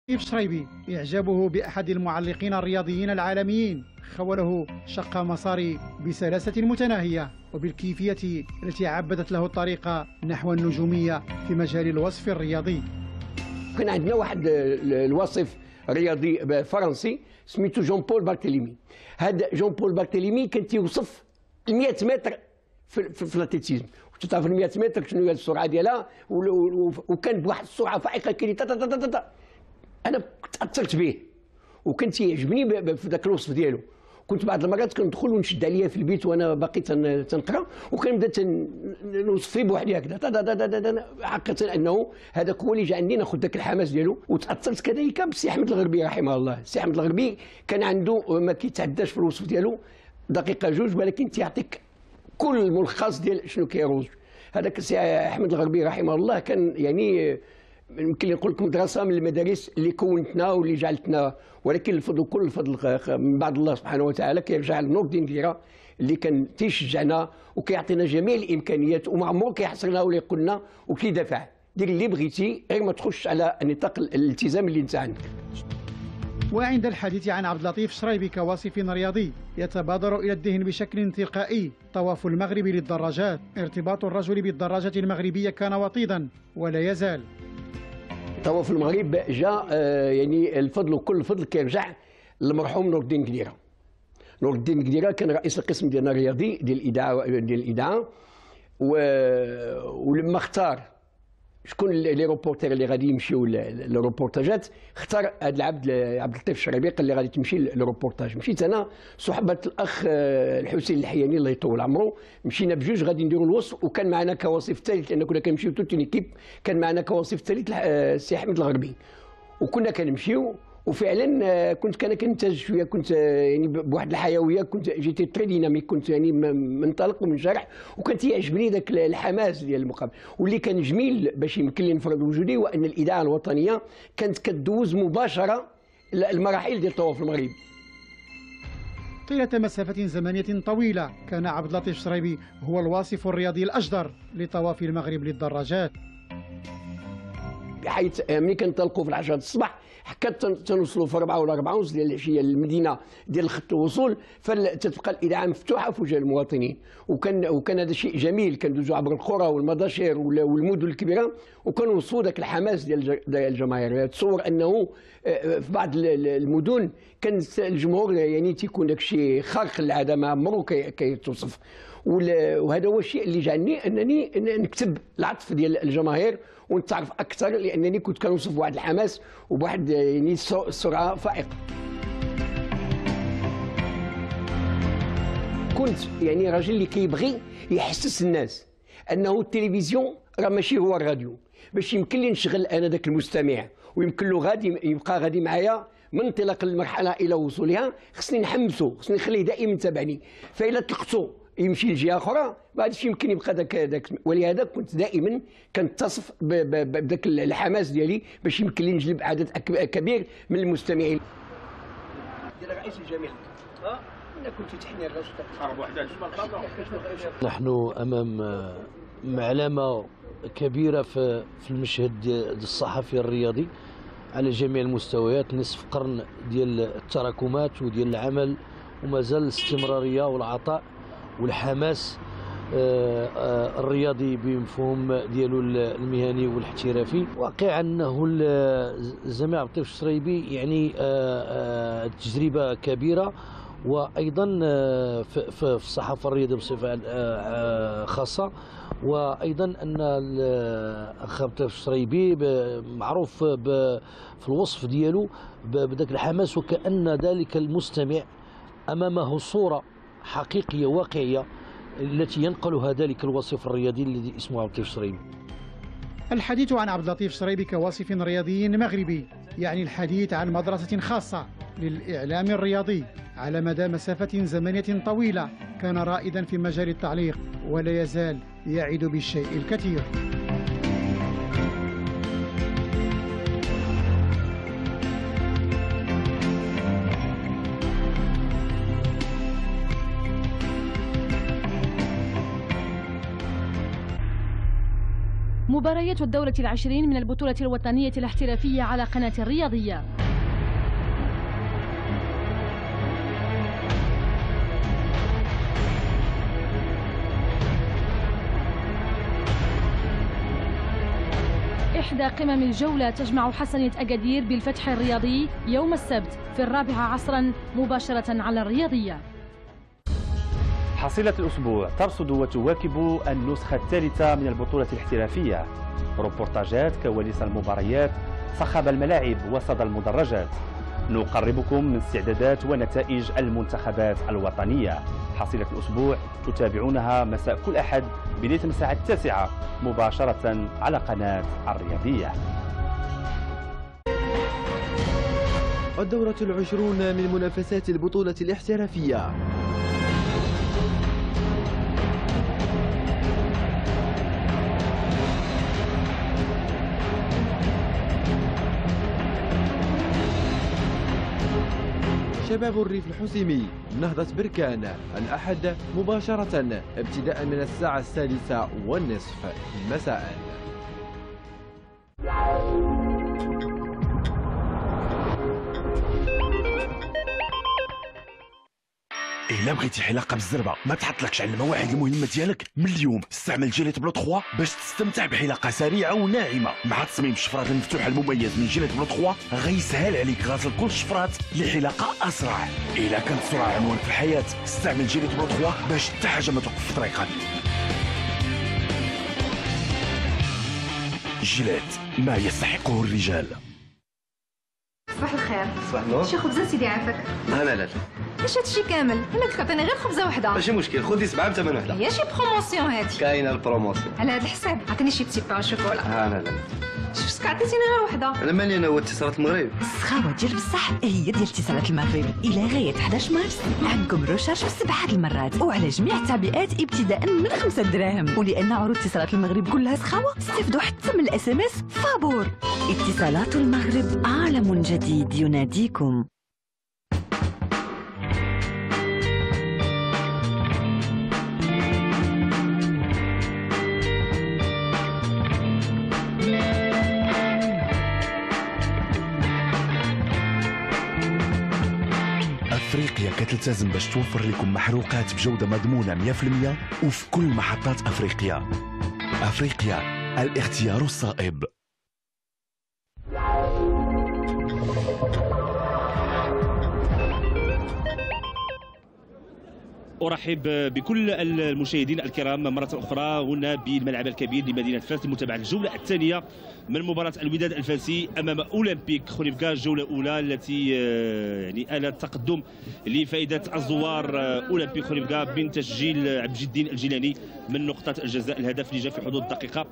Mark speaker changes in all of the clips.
Speaker 1: شريبي إعجابه بأحد المعلقين الرياضيين العالميين خوله شق مساري بسلاسة متناهية وبالكيفية التي عبدت له الطريق نحو النجومية في مجال الوصف الرياضي.
Speaker 2: كان عندنا واحد الوصف رياضي فرنسي سميتو جون بول بارتيليمي. هذا جون بول بارتيليمي كان تيوصف 100 متر في الاتليتيزم. تعرف 100 متر شنو هي السرعه ديالها، وكان بواحد السرعه فائقه كي انا تاثرت به وكنت يعجبني في ذاك الوصف ديالو. كنت بعض المرات كندخل ونشد عليا في البيت وانا باقي تنقرا وكنبدا نوصف فيه بوحدي هكذا حقيقه انه هذاك هو اللي جعلني ناخذ ذاك الحماس ديالو. وتاثرت كذلك بالسي احمد الغربي رحمه الله. السي احمد الغربي كان عنده ما كيتعداش في الوصف ديالو دقيقه جوج، ولكن تيعطيك كل الملخص ديال شنو كيروج. هذاك السي احمد الغربي رحمه الله كان يعني يمكن نقول لكم مدرسه من المدارس اللي كونتنا واللي جعلتنا، ولكن الفضل كل الفضل من بعد الله سبحانه وتعالى كيرجع لنور الدين كديره اللي كان تيشجعنا وكيعطينا جميع الامكانيات وما عمره كيحصرنا ولا يقول لنا وكيدافع دير اللي بغيتي غير ما تخش على نطاق الالتزام اللي انت عندك.
Speaker 1: وعند الحديث عن عبد اللطيف شريبي كوصف رياضي يتبادر إلى الذهن بشكل تلقائي طواف المغرب للدراجات. ارتباط الرجل بالدراجة المغربية كان وطيدا ولا يزال.
Speaker 2: طواف المغرب جاء يعني الفضل وكل الفضل كيرجع للمرحوم نور الدين كديره. نور الدين كديره كان رئيس القسم ديالنا الرياضي ديال الاذاعه ولما اختار شكون لي روبورتير اللي غادي يمشيو للروبورتاجات اختار هذا العبد اللطيف الشريبي قال لي غادي تمشي للروبورتاج. مشيت انا صحبه الاخ الحسين الحياني الله يطول عمره، مشينا بجوج غادي نديروا الوصف وكان معنا كوصف ثالث لان كنا كنمشيو توت ايكيب. كان معنا كوصف ثالث السي احمد الغربي وكنا كنمشيو وفعلا كنت كنتاج شويه، كنت يعني بواحد الحيويه، كنت جيتي تري ديناميك، كنت يعني منطلق ومنشرح وكان تيعجبني ذاك الحماس ديال المقابله. واللي كان جميل باش يمكن لي نفرض وجودي هو ان الاذاعه الوطنيه كانت كدوز مباشره المراحل ديال طواف المغرب.
Speaker 1: طيلة مسافة زمنية طويلة كان عبد اللطيف شريبي هو الواصف الرياضي الأجدر لطواف المغرب للدراجات،
Speaker 2: بحيث ملي كنطلقوا في 10 الصباح حتى تنوصلوا في 4 ولا 4 ونص ديال العشيه للمدينه ديال خط الوصول، فتتبقى الاذاعه مفتوحه في وجه المواطنين. وكان هذا شيء جميل، كندوزوا عبر القرى والمضاشير والمدن الكبيره وكنوصلوا ذاك الحماس ديال الجماهير. تصور انه في بعض المدن كان الجمهور يعني تيكون داك الشيء خارق للعاده ما عمره كيتوصف. وهذا هو الشيء اللي جعلني انني نكتب العطف ديال الجماهير ونتعرف اكثر، لانني كنت كنوصف بواحد الحماس وبواحد يعني السرعه فائقه. كنت يعني راجل اللي كيبغي يحسس الناس انه التلفزيون راه ماشي هو الراديو، باش يمكن لي نشغل انا ذاك المستمع ويمكن له غادي يبقى غادي معايا من انطلاق المرحله الى وصولها. خصني نحمسو، خصني نخليه دائما يتابعني، فإلا طلقتو يمشي لجهه اخرى ما عادش يمكن يبقى ذاك. ولهذا كنت دائما كنتصف بذاك الحماس ديالي باش يمكن لي نجلب عدد كبير من المستمعين. ديال رئيس الجامعه انا كنت تحني
Speaker 3: نحن امام علامه كبيره في المشهد الصحفي الرياضي على جميع المستويات. نصف قرن ديال التراكمات وديال العمل وما زال الاستمراريه والعطاء والحماس الرياضي بمفهوم ديالو المهني والاحترافي. واقع انه الزميل عبد اللطيف الشريبي يعني تجربه كبيره، وايضا في الصحافه الرياضيه بصفه خاصه. وايضا ان الاخ عبد اللطيف الشريبي معروف في الوصف ديالو بذاك الحماس، وكأن ذلك المستمع امامه صوره حقيقيه واقعيه التي ينقلها ذلك الوصف الرياضي الذي اسمه عبد اللطيف الشريبي.
Speaker 1: الحديث عن عبد اللطيف الشريبي كوصف رياضي مغربي يعني الحديث عن مدرسة خاصة للإعلام الرياضي على مدى مسافة زمنية طويلة. كان رائدا في مجال التعليق ولا يزال يعد بالشيء الكثير.
Speaker 4: مباريات الدورة العشرين من البطولة الوطنية الاحترافية على قناة الرياضية. إحدى قمم الجولة تجمع حسنية أكادير بالفتح الرياضي يوم السبت في 4 عصرا مباشرة على الرياضية.
Speaker 5: حصيلة الأسبوع ترصد وتواكب النسخة الثالثة من البطولة الاحترافية. روبورتاجات، كواليس المباريات، صخب الملاعب وصدى المدرجات. نقربكم من استعدادات ونتائج المنتخبات الوطنية. حصيلة الأسبوع تتابعونها مساء كل أحد بداية من الساعة 9 مباشرة على قناة الرياضية.
Speaker 6: الدورة 20 من منافسات البطولة الاحترافية. شباب الريف الحسيمي نهضة بركان الأحد مباشرة ابتداء من الساعة 6:30 مساء.
Speaker 7: إلا بغيتي حلاقة بالزربة ما تحطلكش على المواعيد المهمة ديالك من اليوم، استعمل جيليت بلو 3 باش تستمتع بحلاقة سريعة وناعمة مع تصميم الشفرات المفتوحة المميز من جيليت بلو 3. غيسهل عليك غسل كل الشفرات لحلاقة أسرع. إلا كانت السرعة عنوان في الحياة استعمل جيليت بلو 3 باش حتى حاجة ما توقف في طريقك. جيليت، ما يستحقه الرجال.
Speaker 8: صباح الخير.
Speaker 9: صباح النور.
Speaker 8: شي خبزه سيدي عافاك؟
Speaker 9: لا
Speaker 8: اش هادشي كامل؟ انا قلت تعطيني غير خبزه وحده.
Speaker 9: ماشي مشكل، خذي 7 بثمن وحده.
Speaker 8: هي شي بروموسيون هادي؟
Speaker 9: كاينه البروموسيون.
Speaker 8: على هاد الحساب عطيني شي بتي بان شوكولا.
Speaker 9: لا
Speaker 8: شفتك عطيتيني غير وحده.
Speaker 9: انا مالي، انا هو اتصالات المغرب.
Speaker 10: السخاوه ديال بصح هي ديال اتصالات المغرب. الى غايه 11 مارس عندكم روشارج ب7 المرات وعلى جميع التعبئات ابتداء من 5 دراهم. ولان عروض اتصالات المغرب كلها سخاوه استفدوا حتى من الاس ام اس فابور. اتصالات المغرب، عالم جديد يناديكم.
Speaker 7: أفريقيا كتلتزم باش توفر لكم محروقات بجودة مضمونة 100% وفي كل محطات أفريقيا. أفريقيا، الاختيار الصائب.
Speaker 11: أرحب بكل المشاهدين الكرام مرة أخرى هنا بالملعب الكبير لمدينة فاس لمتابعة الجولة الثانية من مباراة الوداد الفاسي أمام أولمبيك خونيفكا. الجولة الأولى التي يعني آلت تقدم لفائدة الزوار أولمبيك خونيفكا من تسجيل عبد الدين الجيلاني من نقطة الجزاء. الهدف اللي جاء في حدود الدقيقة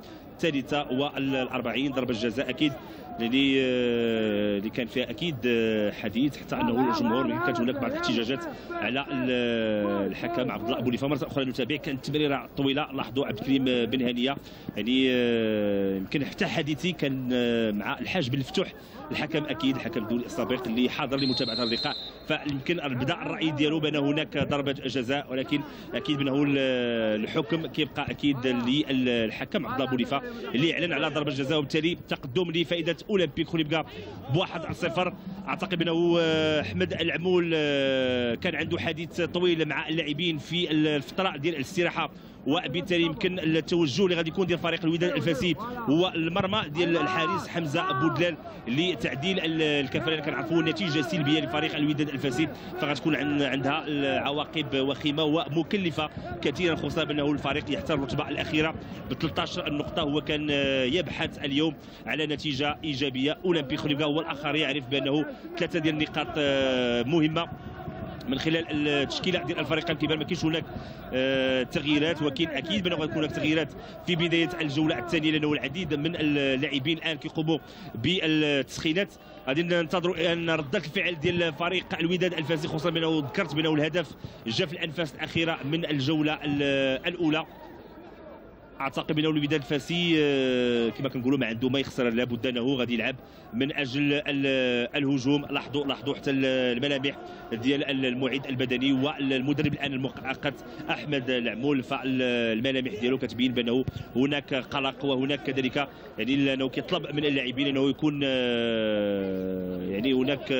Speaker 11: 43 ضربة جزاء أكيد اللي كان فيها اكيد حديث حتى انه الجمهور كانت هناك بعض الاحتجاجات على الحكم عبد الله بوليفه. مره اخرى نتابع كانت تمريره طويله. لاحظوا عبد الكريم بن هانيه يعني يمكن حتى حديثي كان مع الحاج بن الفتوح الحكم اكيد الحكم الدولي السابق اللي حاضر لمتابعه هذا اللقاء. فيمكن بدا الراي ديالو بان هناك ضربه جزاء ولكن اكيد بانه الحكم كيبقى اكيد للحكم عبد الله بوليفه اللي اعلن على ضربه جزاء وبالتالي تقدم لفائده اولمبيك خونيفكا ب1-0. اعتقد بانه احمد العمول كان عنده حديث طويل مع اللاعبين في الفتره ديال الاستراحه وبالتالي يمكن التوجه اللي غادي يكون ديال فريق الوداد الفاسي هو المرمى ديال الحارس حمزه بودلال لتعديل الكفاله اللي كنعرفوا نتيجه سلبيه لفريق الوداد الفاسي فغتكون عندها عواقب وخيمه ومكلفه كثيرا خصوصا بانه الفريق يحتل الرتبه الاخيره ب 13 نقطه. هو كان يبحث اليوم على نتيجه ايجابيه. اولمبيك خونيفكا هو الاخر يعرف بانه 3 ديال النقاط مهمه من خلال التشكيله ديال الفريقين الكبار. ما كاينش هناك تغييرات ولكن اكيد بانه غتكون هناك تغييرات في بدايه الجوله الثانيه لانه العديد من اللاعبين الان كيقوموا بالتسخينات. غادي ننتظروا ان رده الفعل ديال فريق الوداد الفاسي خصوصا بانه ذكرت بانه الهدف جاء في الانفاس الاخيره من الجوله الاولى. اعتقد بانه الوداد الفاسي كما كنقولوا ما عنده ما يخسر، لابد انه غادي يلعب من اجل الهجوم. لاحظوا حتى الملامح ديال المعد البدني والمدرب الان المؤقت احمد العمول، فالملامح ديالو كتبين بانه هناك قلق، وهناك كذلك يعني انه كيطلب من اللاعبين انه يكون يعني هناك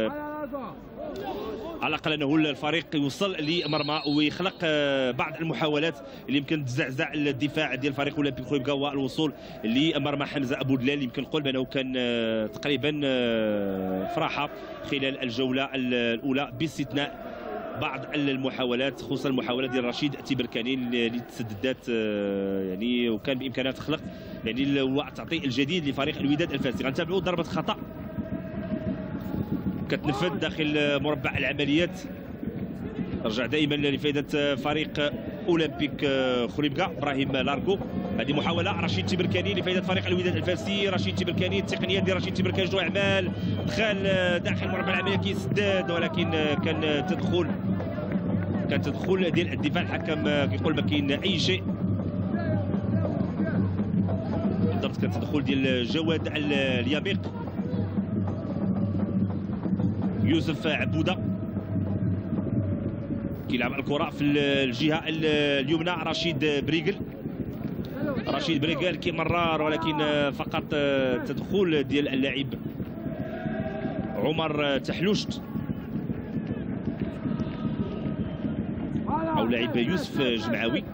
Speaker 11: على الاقل انه الفريق يوصل لمرمى ويخلق بعض المحاولات اللي يمكن تزعزع الدفاع ديال الفريق اولمبيك خويبكا، والوصول لمرمى حمزه ابو دلال. يمكن نقول بانه كان تقريبا فرحه خلال الجوله الاولى باستثناء بعض المحاولات، خصوصا المحاولات ديال رشيد التبركاني اللي تسددات يعني وكان بامكانها تخلق يعني تعطي الجديد لفريق الوداد الفاسي. غنتابعوا ضربه خطا كتنفذ داخل مربع العمليات، رجع دائما لفائده فريق اولمبيك خويبكا. ابراهيم لاركو، هذه محاوله رشيد تبركاني لفائده فريق الوداد الفاسي. رشيد تبركاني، التقنيه ديال رشيد تبركاني جوج اعمال، دخل داخل مربع العمليات كيسدد، ولكن كان تدخل ديال الدفاع. الحكم كيقول ما كاين اي شيء، بالضبط كان تدخل ديال جواد اليابيق. يوسف عبوده كيلعب الكره في الجهه اليمنى. رشيد بريغل كيمرر، ولكن فقط تدخل ديال اللاعب عمر تحلوشت او لاعب يوسف جمعاوي.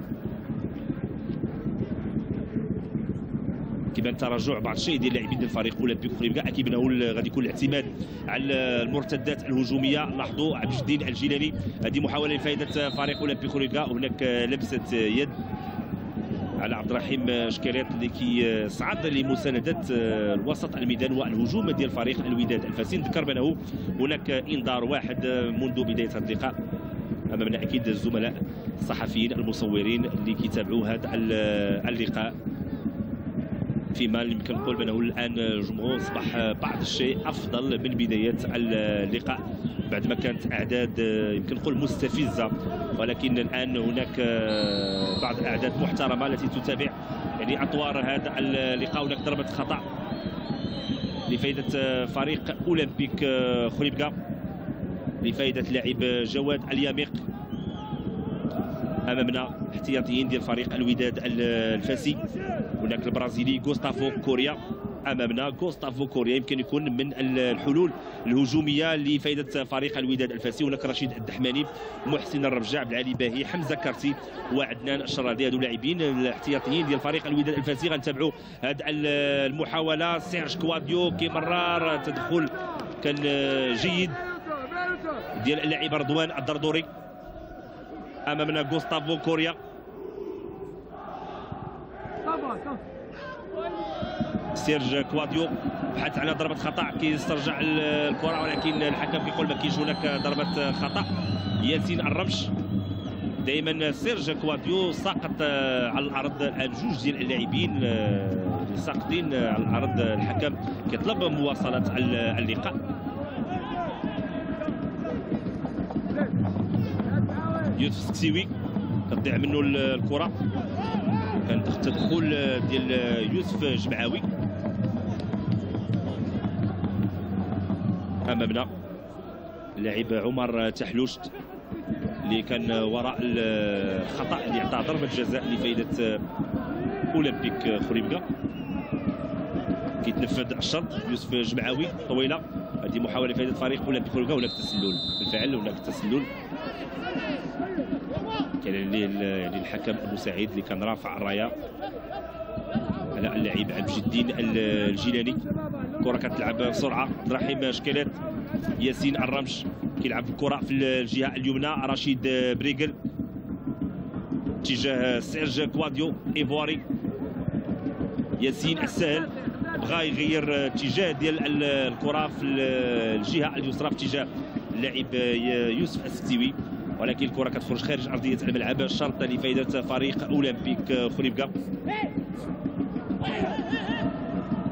Speaker 11: كيبان تراجع بعض الشيء ديال اللاعبين ديال الفريق اولمبيك خويبكا. اكيد انه غادي يكون الاعتماد على المرتدات الهجوميه. لاحظوا عبد الجديد الجيلاني، هذه محاوله لفائده فريق اولمبيك خويبكا. هناك لمسه يد على عبد الرحيم شكالات اللي كيصعد لمسانده الوسط الميدان والهجوم ديال فريق الوداد الفاسي. نذكر بانه هناك انذار واحد منذ بدايه هذا اللقاء امامنا، اكيد الزملاء الصحفيين المصورين اللي كيتابعوا هذا اللقاء، فيما يمكن نقول بانه الان الجمهور اصبح بعض الشيء افضل من بدايه اللقاء بعد ما كانت اعداد يمكن نقول مستفزه، ولكن الان هناك بعض الاعداد محترمه التي تتابع يعني اطوار هذا اللقاء. هناك ضربه خطا لفائده فريق اولمبيك خويبكا لفائده اللاعب جواد الياميق. امامنا احتياطيين ديال فريق الوداد الفاسي. هناك البرازيلي غوستافو كوريا امامنا. غوستافو كوريا يمكن يكون من الحلول الهجوميه لفائده فريق الوداد الفاسي. هناك رشيد الدحماني، محسن الربجع، عبد العالي باهي، حمزه كارتي وعدنان الشرادي، هذو لاعبين الاحتياطيين ديال فريق الوداد الفاسي. غنتابعوا هذه المحاوله. سيرج كواديو كيمرر، تدخل كان جيد ديال اللاعب رضوان الدردوري. امامنا غوستافو كوريا، سيرج كواديو بحث على ضربه خطا، كيسترجع الكره ولكن الحكم كيقول ما كاينش هناك ضربه خطا. ياسين الرمش، دائما سيرج كواديو ساقط على الارض. الان جوج ديال اللاعبين اللي ساقطين على الارض. الحكم كيطلب مواصله اللقاء. يوسف سكسيوي كتضيع منه الكره، كان تدخل ديال يوسف جمعاوي. امامنا اللاعب عمر تحلوشت اللي كان وراء الخطا اللي عطى ضربه جزاء لفائده اولمبيك خويبكا. كيتنفذ الشرط يوسف جمعاوي طويله، هذه محاوله لفائده فريق اولمبيك خويبكا. هناك تسلل بالفعل، هناك تسلل كان يعني الحكم ابو سعيد اللي كان رافع الرايه على اللاعب عبد الجدين الجيلاني. الكره كتلعب بسرعه، عبد الرحيم شكالات، ياسين الرمش كيلعب الكره في الجهه اليمنى. رشيد بريغل اتجاه سيرج كواديو ايفواري. ياسين السهل بغى يغير اتجاه ديال الكره في الجهه اليسرى في اتجاه اللاعب يوسف السكتيوي، ولكن الكره كتخرج خارج ارضيه الملعب. شرط لفائده فريق اولمبيك خويبكا.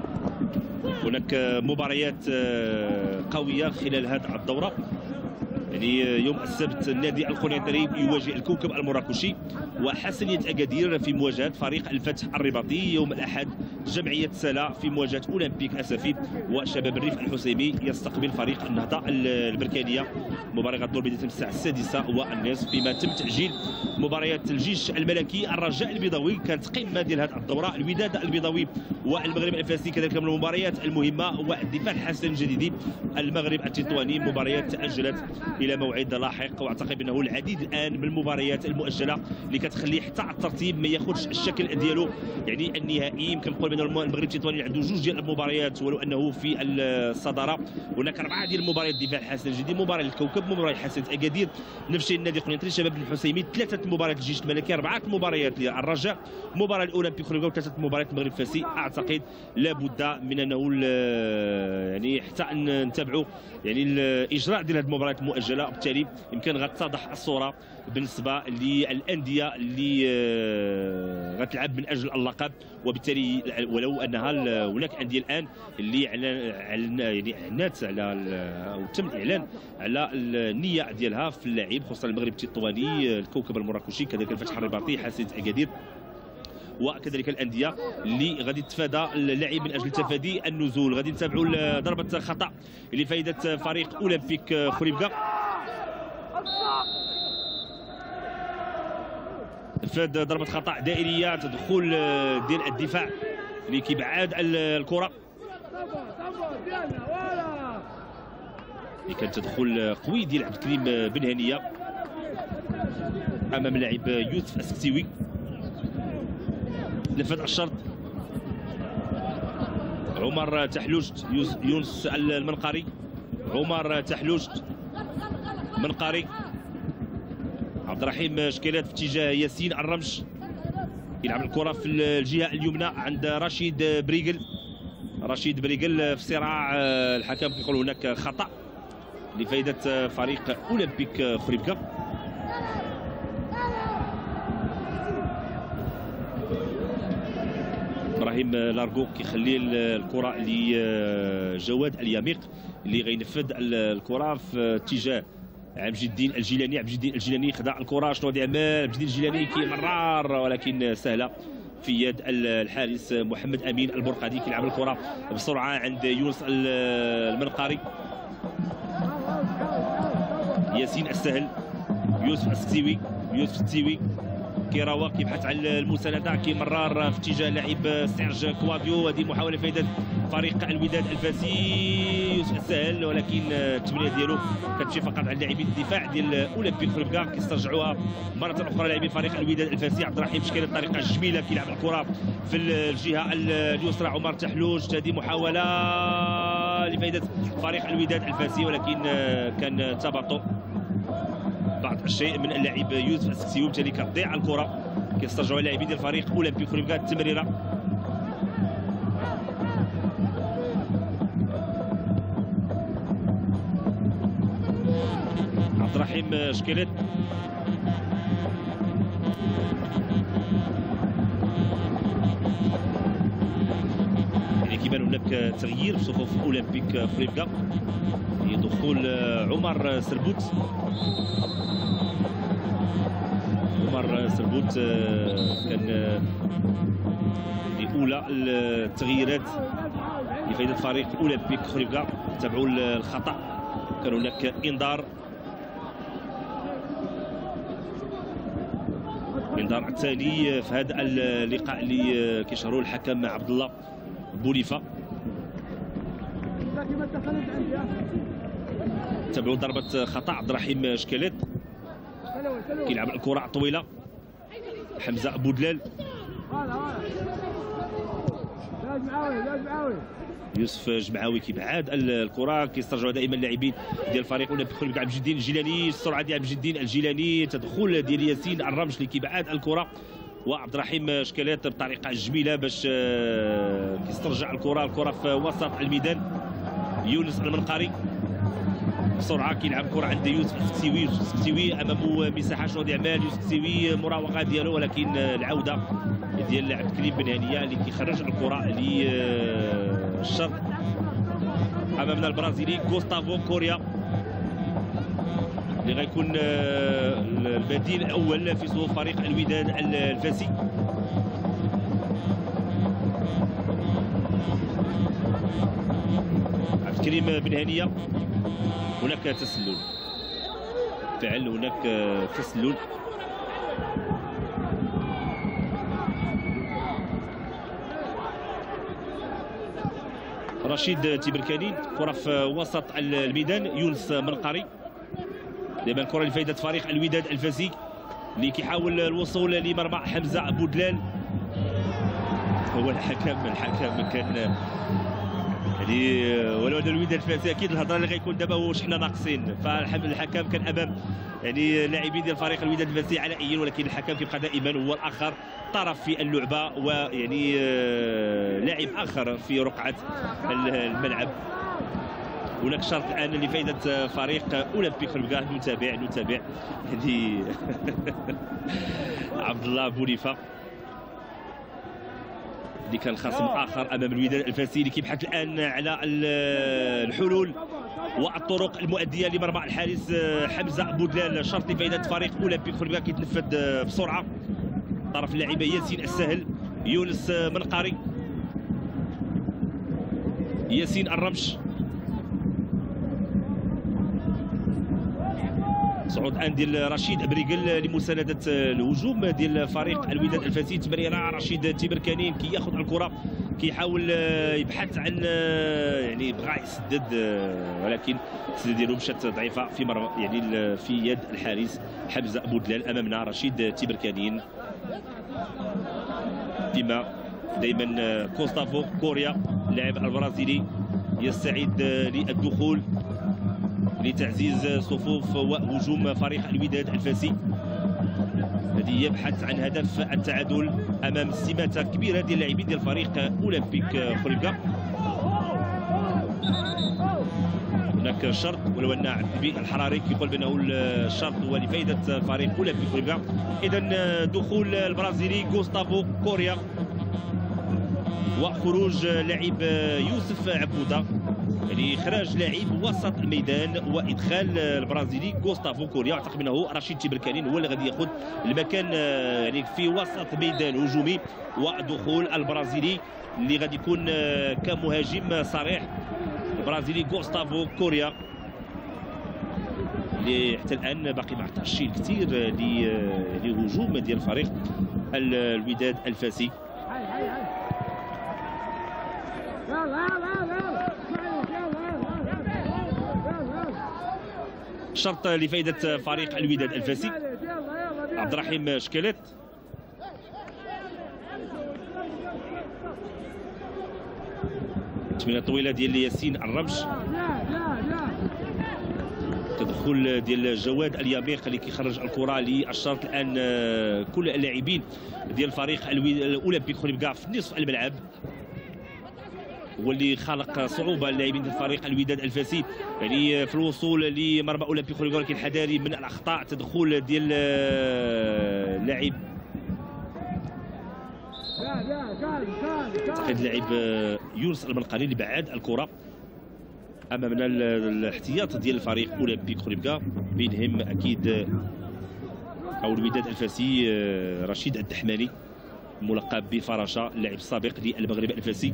Speaker 11: هناك مباريات قويه خلال هذه الدوره، يعني يوم السبت النادي القنيطري يواجه الكوكب المراكشي، وحسنية أكادير في مواجهة فريق الفتح الرباطي. يوم الأحد جمعية سلا في مواجهة أولمبيك أسفي، وشباب الريف الحسيمي يستقبل فريق النهضة البركانية. مباراة غتدور بداية من الساعة 6:30، فيما تم تأجيل مباريات الجيش الملكي الرجاء البيضاوي. كانت قمة ديال هذه الدورة الوداد البيضاوي والمغرب الفاسي كذلك من المباريات المهمة، والدفاع الحسن الجديدي المغرب التطواني. مباريات تأجلت إلى موعد لاحق، واعتقد أنه العديد الآن من المباريات المؤجلة اللي كتخلي حتى الترتيب ما ياخذش الشكل ديالو يعني النهائي. يمكن نقول بأن المغرب التطواني عنده 2 ديال المباريات ولو أنه في الصدارة. هناك 4 ديال المباريات دفاع الحسن الجديدي، مباراة الكوكب، مباراة حسنة أكادير، نفس الشيء النادي القنيطري، شباب الحسيمي، 3 مباريات الجيش الملكي، 4 مباريات للرجاء، مباراة الأولمبيك خليفة، و3 مباريات المغرب الفاسي. أعتقد لابد من أنه يعني حتى أن نتابعوا يعني الإجراء ديال هذه المباريات المؤجلة، وبالتالي يمكن غتتضح الصورة بالنسبة للأندية اللي غتلعب من أجل اللقب. وبالتالي ولو أنها هناك أندية الآن اللي يعني اعلنت على أو تم الإعلان على النية ديالها في اللاعب، خصوصا المغرب التطواني، الكوكب المراكشي، كذلك الفتح الرباطي، حسنة أكادير، وكذلك الانديه اللي غادي تتفادى اللاعب من اجل تفادي النزول. غادي نتابعوا ضربه خطا لفائده فريق اولمبيك خريبكا. فاد ضربه خطا دائريه، تدخل ديال الدفاع اللي كيبعاد الكره، اللي كان تدخل قوي ديال عبد الكريم بن هنيه امام اللاعب يوسف السكتيوي. نفذ الشرط عمر تحلوجت، يونس المنقري، عمر تحلوجت، منقري، عبد الرحيم شكيلات في اتجاه ياسين الرمش، يلعب الكره في الجهه اليمنى عند رشيد بريغل. رشيد بريغل في صراع الحكم كيقول هناك خطا لفائده فريق اولمبيك خريبكا. ابراهيم لارغو كيخلي الكره لجواد اليميق اللي غينفذ الكره في اتجاه عبد الدين الجيلاني. عبد الدين الجيلاني خدع الكره، شنو غادي يعمل عبد الدين الجيلاني؟ كيمرر ولكن سهله في يد الحارس محمد امين البرقادي. كيلعب الكره بسرعه عند يونس المنقاري، ياسين السهل، يوسف السكتيوي، يوسف السكتيوي كيراوا كيبحث على المسانده، كيمرر في اتجاه لاعب سيرج كواديو. هذه محاوله فائده فريق الوداد الفاسي، يوسف السهل، ولكن التمريره ديالو كتمشي فقط على لاعبين الدفاع ديال اولمبيك خريبكا. كيسترجعوها مره اخرى لاعبين فريق الوداد الفاسي. عبد الرحيم شكل بطريقه جميله كيلعب الكره في الجهه اليسرى، عمر تحلوج. هذه محاوله لفائده فريق الوداد الفاسي، ولكن كان تباطؤ بعض الشيء من اللاعب يوسف السكسيوي، وبالتالي كتضيع الكره. كيسترجعوا اللاعبين ديال فريق اولمبيك خريبكا التمريره. عبد الرحيم شكيلات، يعني كيبان هناك تغيير في صفوف اولمبيك خريبكا، دخول عمر سربوت. عمر سربوت كان اولى التغييرات لفائده فريق اولمبيك خريبكا. تابعوا الخطا، كان هناك انذار، الانذار الثاني في هذا اللقاء اللي كيشهروا الحكم عبد الله بوليفه. تابعوا ضربه خطا عبد الرحيم شكالات، كيلعب الكره طويله حمزه بودلال، يوسف جمعاوي كيبعاد الكره. كيسترجعوا دائما اللاعبين ديال الفريق اولمبيك خريبكا. عبد الدين الجيلاني، السرعه ديال عبد الدين الجيلاني، تدخل ديال ياسين الرمش اللي كيبعاد الكره، وعبد الرحيم شكالات بطريقه جميله باش كيسترجع الكره في وسط الميدان. يونس المنقاري بسرعه كيلعب كره عند يوسف السكسيوي. يوسف السكسيوي امامه مساحه، شنو غادي يعمل يوسف السكسيوي؟ مراوغه ديالو، ولكن العوده ديال عبد الكريم بن هنيه اللي كيخرج الكره للشرق. امامنا البرازيلي غوستافو كوريا، اللي غيكون البديل الاول في صفوف فريق الوداد الفاسي. عبد الكريم بن هنيه. هناك تسلل، فعل هناك تسلل. رشيد تيبركاني، كرة في وسط الميدان. يونس منقري، دائما الكرة لفائدة فريق الوداد الفاسي اللي كيحاول الوصول لمرمى حمزة بودلال. هو الحكم كان يعني ولو ان الوداد الفاسي اكيد الهضره اللي غيكون دابا واش حنا ناقصين، فالحكم كان امام يعني لاعبين ديال فريق الوداد الفاسي علائيين، ولكن الحكم كيبقى دائما هو الاخر طرف في اللعبه، ويعني لاعب اخر في رقعه الملعب. هناك شرط الان لفائده فريق اولمبيك خلبكا. نتابع هذه عبد الله بوليفه اللي كان خصم اخر امام الوداد الفاسي اللي كيبحث الان على الحلول والطرق المؤديه لمرمى الحارس حمزه بودلال. شرط لفائده فريق اولمبيك خلبكا كيتنفذ بسرعه. طرف اللاعب ياسين السهل، يونس منقري، ياسين الرمش. صعود الان ديال رشيد بريغل لمسانده الهجوم ديال فريق الوداد الفاسي. تمريره رشيد تيبركاني كياخذ الكره، كيحاول يبحث عن يعني بغى يسدد، ولكن السداد ديالو مشات ضعيفه في يعني في يد الحارس حمزه بودلال. امامنا رشيد تيبركاني، فيما دائما كوستافو كوريا اللاعب البرازيلي يستعد للدخول لتعزيز صفوف وهجوم فريق الوداد الفاسي الذي يبحث عن هدف التعادل امام السمات الكبيره ديال اللاعبين ديال فريق اولمبيك خلبكا. هناك شرط، ولو ان عبد البي الحراري كيقول بانه الشرط هو لفائده فريق اولمبيك خلبكا. اذا دخول البرازيلي غوستافو كوريا وخروج لاعب يوسف عبوده، يعني اخراج لاعب وسط الميدان وادخال البرازيلي غوستافو كوريا. اعتقد انه رشيد تيبركانين هو اللي غادي ياخذ المكان يعني في وسط ميدان هجومي، ودخول البرازيلي اللي غادي يكون كمهاجم صريح البرازيلي غوستافو كوريا اللي حتى الان باقي ما عطاش كثير لهجوم ديال فريق الوداد الفاسي. شرط لفائدة فريق الوداد الفاسي. عبد الرحيم شكالات، تمريره طويله ديال ياسين الرمش، تدخل ديال جواد اليميق اللي كيخرج الكره للشرط الان كل اللاعبين ديال فريق الاولمبيك خلبكا في نصف الملعب، واللي خلق صعوبه للاعبين ديال فريق الوداد الفاسي يعني في الوصول لمرمى اولمبيك خلبكا، ولكن الحذاري من الاخطاء. تدخل ديال لاعب اعتقد لاعب يونس المنقري اللي بعد الكره. امامنا الاحتياط ديال الفريق اولمبيك خلبكا بينهم اكيد او الوداد الفاسي رشيد الدحماني ملقب بفراشة، اللاعب السابق للمغرب الفاسي.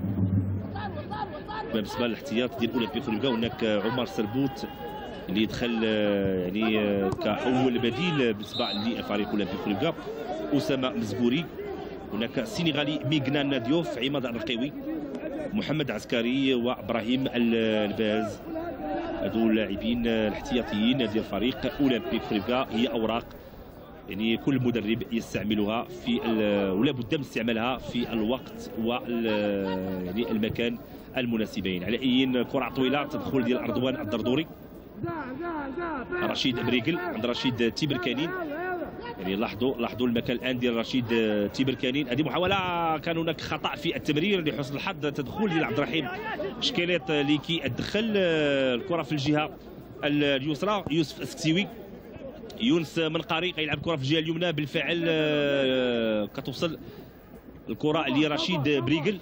Speaker 11: بالنسبه للاحتياط ديال اولمبيك خلبكا هناك عمر سربوت اللي دخل يعني كاول بديل بالنسبه لفريق اولمبيك خلبكا، اسامه مزبوري، هناك السنغالي ميغنان ديوف، عماد الرقيوي، محمد عسكري وابراهيم الباز. هذو اللاعبين الاحتياطيين ديال فريق اولمبيك خلبكا. هي اوراق يعني كل مدرب يستعملها في ولا بد من استعمالها في الوقت يعني المكان المناسبين. على اي كره طويله تدخل ديال رضوان الدردوري، رشيد بريغل عند رشيد تيبركانين. يعني لاحظوا المكان الان ديال رشيد تيبركانين. هذه محاوله، كان هناك خطا في التمرير لحسن الحظ. تدخل ديال عبد الرحيم شكالات اللي كيدخل الكره في الجهه اليسرى. يوسف السكسيوي، يونس منقري غيلعب الكره في الجهه اليمنى. بالفعل كتوصل الكره لرشيد بريغل.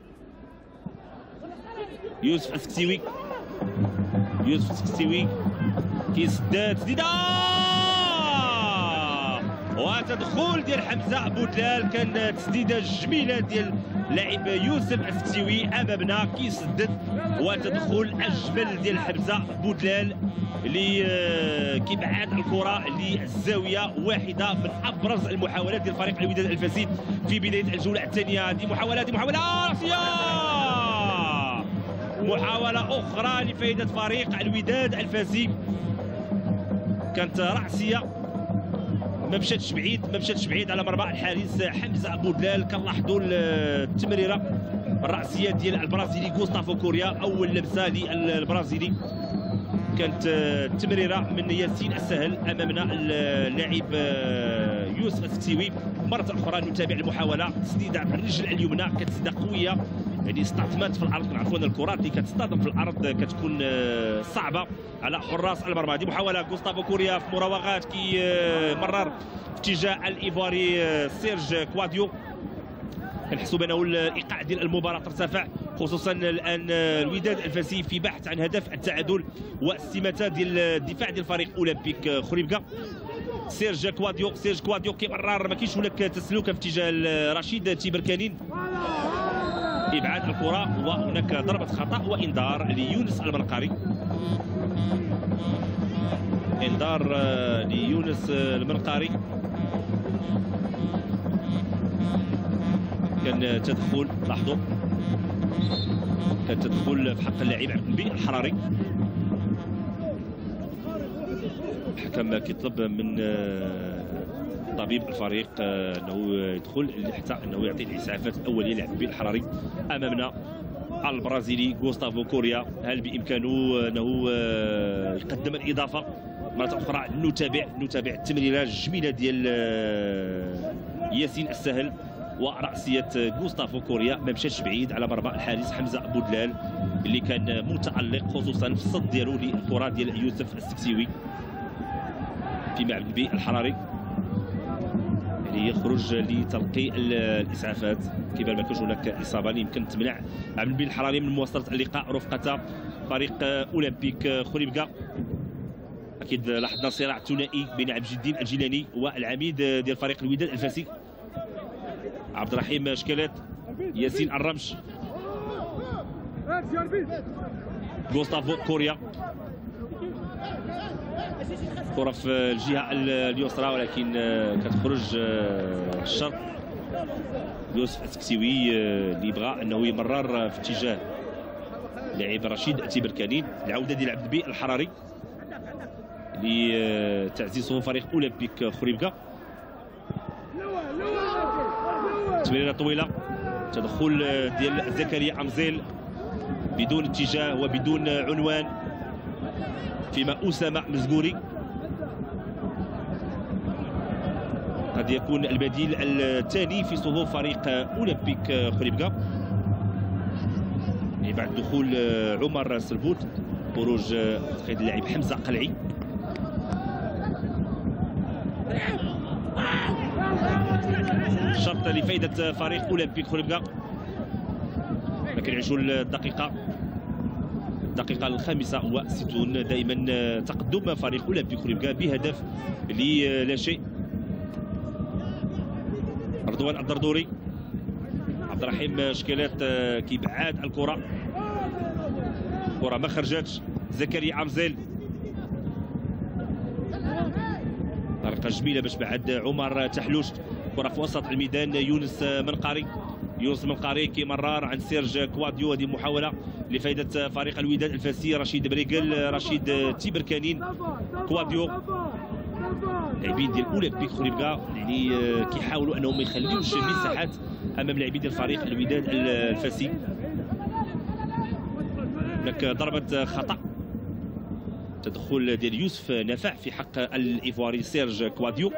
Speaker 11: يوسف السكسيوي كيسدد تسديده وتدخل ديال حمزه بودلال. كان تسديده جميله ديال لاعب يوسف السكسيوي امامنا كيسدد، وتدخل اجمل ديال حمزه بودلال اللي كيبعد الكره للزاويه واحده من ابرز المحاولات ديال فريق الوداد الفاسي في بدايه الجوله الثانيه. هذه محاوله راسيه، محاوله اخرى لفائده فريق الوداد الفاسي، كانت راسيه ما مشاتش بعيد على مرمى الحارس حمزه بودلال. كنلاحظوا التمريره الراسيه ديال البرازيلي غوستافو كوريا، اول لمسه للبرازيلي كانت تمريره من ياسين السهل امامنا اللاعب يوسف السكسيوي. مره اخرى نتابع المحاوله، تسديده بالرجل اليمنى، كانت تسديده قويه يعني استعطمات في الارض. كنعرفوا ان الكرات اللي كتصطدم في الارض كتكون صعبه على حراس المرمى. هذه محاوله غوستافو كوريا في مراوغات مرر في اتجاه الايفواري سيرج كواديو. كنحسوا بانه الايقاع ديال المباراه ترتفع، خصوصا الان الوداد الفاسي في بحث عن هدف التعادل واستماته ديال الدفاع ديال فريق اولمبيك خريبكا. سيرج كواديو كيمرر، ما كاينش هناك تسلك في اتجاه رشيد تيبركانين، ابعاد الكره وهناك ضربه خطا وانذار ليونس المنقاري. انذار ليونس المنقاري، كان تدخل، لاحظوا كان تدخل في حق اللاعب عبد النبي الحراري. الحكم كيطلب من طبيب الفريق انه يدخل حتى انه يعطي الاسعافات الاوليه لعبد النبي الحراري. امامنا البرازيلي غوستافو كوريا، هل بامكانه انه يقدم الاضافه؟ مره اخرى نتابع التمريره الجميله ديال ياسين السهل ورأسية غوستافو كوريا، ما مشاتش بعيد على مرمى الحارس حمزه بودلال اللي كان متألق خصوصا في الصد ديالو للكره ديال يوسف السكسيوي في ملعب النبي الحراري اللي يخرج لتلقي الاسعافات. كيبان ما كانش هناك اصابه اللي يمكن تمنع عبد النبي الحراري من مواصله اللقاء رفقه فريق اولمبيك خريبكا. اكيد لاحظنا صراع ثنائي بين عبد الدين الجيلاني والعميد ديال فريق الوداد الفاسي عبد الرحيم شكالات، ياسين الرمش، غوستافو كوريا. كرة في الجهة اليسرى ولكن كتخرج الشرط. يوسف السكسيوي اللي بغى انه يمرر في اتجاه لاعب رشيد تيبركانين. العودة ديال عبد النبي الحراري لتعزيز صفوف فريق اولمبيك خريبكا. تمريره طويله، تدخل ديال زكريا امزيل بدون اتجاه وبدون عنوان فيما اسامه مزغوري قد يكون البديل الثاني في صفوف فريق اولمبيك خريبكا. بعد دخول عمر سلبوت، خروج تقييد اللاعب حمزه قلعي. شرط لفائدة فريق أولمبيك خريبكا. لكن يعيشوا الدقيقة ال65 دائما تقدم فريق أولمبيك خريبكا بهدف لا شيء. رضوان الدردوري، عبد الرحيم شكالات كيبعاد الكرة ما خرجاتش. زكريا امزيل، طريقة جميلة باش بعد عمر تحلوش. كرة في وسط الميدان، يونس منقاري كيمرر عن سيرج كواديو. هذه محاولة لفائدة فريق الوداد الفاسي. رشيد بريغل، رشيد تيبركانين، كواديو، لاعبين ديال اولمبيك خريبكا يعني كيحاولوا انهم ما يخليوش مساحات امام لاعبين ديال فريق الوداد الفاسي. هناك ضربة خطأ، تدخل ديال يوسف نفع في حق الايفواري سيرج كواديو.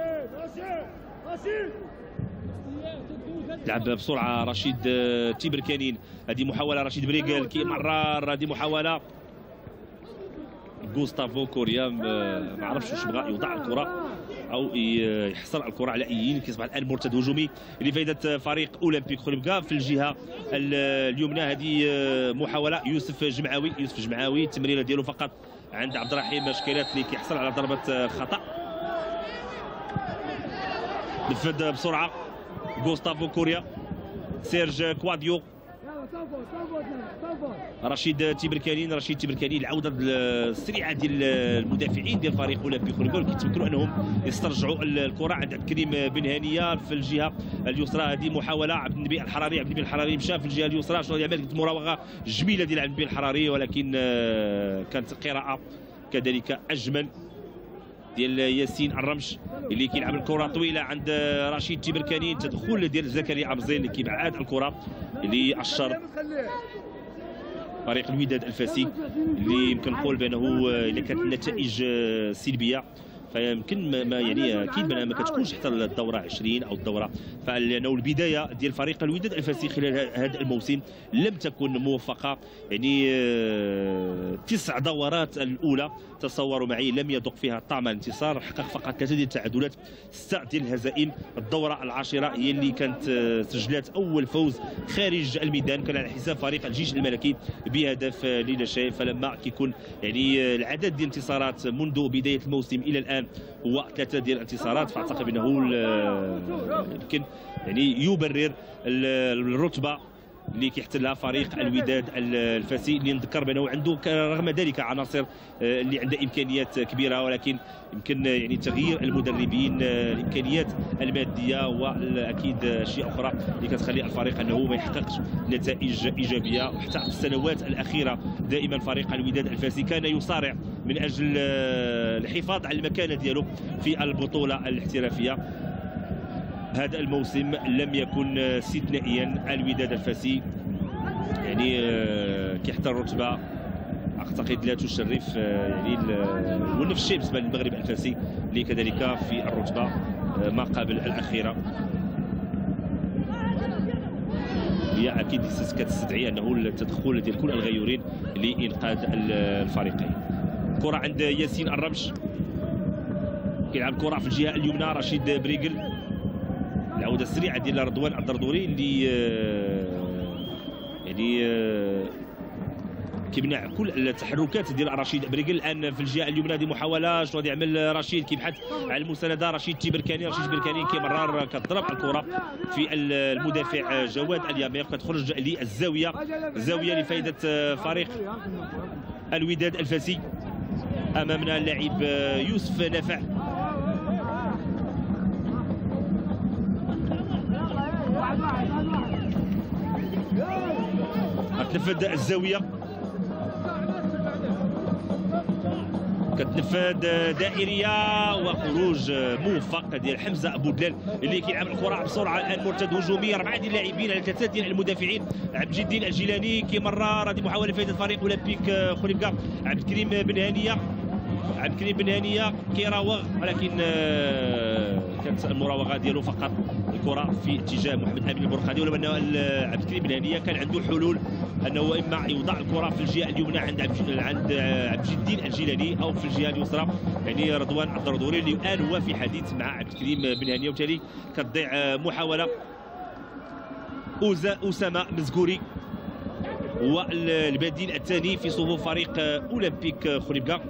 Speaker 11: لعب بسرعه رشيد تيبركانين. هذه محاوله رشيد بريغل كيمرر، هذه محاوله غوستافو كوريا ما عرفش واش بغى يوضع الكره او يحصل الكره على ايين. كيصبح الان مرتد هجومي لفائده فريق اولمبيك خليبكا. في الجهه اليمنى هذه محاوله يوسف جمعاوي التمريره ديالو فقط عند عبد الرحيم شكيلات اللي كيحصل على ضربه خطا. نفذ بسرعه غوستافو كوريا، سيرج كواديو، رشيد تيبركاني العوده السريعه ديال المدافعين ديال فريق اولمبيك خليبكا كيتمكنوا انهم يسترجعوا الكره عند عبد الكريم بن هانيه. في الجهه اليسرى هذه محاوله عبد النبي الحراري مشى في الجهه اليسرى، شنو يعمل مراوغه جميله ديال عبد النبي الحراري، ولكن كانت قراءه كذلك اجمل ديال ياسين الرمش اللي كيلعب الكره طويله عند رشيد تيبركاني. تدخل ديال زكريا ابزين اللي كيبعد الكره اللي اشر فريق الوداد الفاسي، اللي يمكن نقول بانه الا كانت النتائج سلبيه فيمكن ما يعني اكيد ما كتكونش حتى الدوره 20 او الدوره، فلانه البدايه ديال فريق الوداد الفاسي خلال هذا الموسم لم تكن موفقه. يعني 9 دورات الاولى تصوروا معي لم يذق فيها طعم الانتصار، حقق فقط 3 ديال التعادلات 6 ديال الهزائم. الدوره العاشره هي اللي كانت سجلت اول فوز خارج الميدان، كان على حساب فريق الجيش الملكي بهدف لا شيء. فلما كيكون يعني العدد ديال الانتصارات منذ بدايه الموسم الى الان هو 3 ديال الانتصارات، فاعتقد انه يمكن يعني يبرر الرتبه اللي كيحتلها فريق الوداد الفاسي، اللي نذكر بانه عنده رغم ذلك عناصر اللي عندها امكانيات كبيره، ولكن يمكن يعني تغيير المدربين، الامكانيات الماديه واكيد اشياء اخرى اللي كتخلي الفريق انه ما يحققش نتائج ايجابيه. وحتى في السنوات الاخيره دائما فريق الوداد الفاسي كان يصارع من اجل الحفاظ على المكانه ديالو في البطوله الاحترافيه. هذا الموسم لم يكن استثنائيا، الوداد الفاسي يعني كيحتل رتبه اعتقد لا تشرف يعني ونفس الشيء بالنسبه للمغرب الفاسي اللي كذلك في الرتبه ما قبل الاخيره. هي اكيد كتستدعي انه التدخل ديال كل الغيورين لانقاذ الفريقين. كره عند ياسين الرمش، كيلعب الكره في الجهه اليمنى رشيد بريغل، العوده السريعه ديال رضوان الدردوري اللي يعني كيمنع كل التحركات ديال رشيد بريغل. الان في الجهه اليمنى دي محاوله شنو غادي يعمل رشيد، كيبحث على المسانده رشيد تيبركاني كيمرر كتضرب الكره في المدافع جواد اليامير، كتخرج للزاويه لفائده فريق الوداد الفاسي. امامنا اللاعب يوسف نافع، كتنفذ الزاويه، كتنفذ دائريه وخروج موفق ديال حمزه ابو دلال اللي كيلعب الكره بسرعه. الان مرتد هجومي، 4 ديال اللاعبين على 3 ديال المدافعين. عبد الجدين الجيلاني كيمرر، هذه محاوله لفائده فريق اولمبيك خليبكا. عبد الكريم بن هانيه كيراوغ، ولكن كانت المراوغه ديالو فقط الكره في اتجاه محمد امين البرخاني، ولو ان عبد الكريم بن هانيه كان عنده حلول انه اما يوضع الكره في الجهه اليمنى عند عبد الجدين الجيلاني او في الجهه اليسرى يعني رضوان الدردوري اللي الان هو في حديث مع عبد الكريم بن هانيه. وبالتالي كتضيع محاوله. اسامه مزكوري هو البديل الثاني في صفوف فريق اولمبيك خليبكا،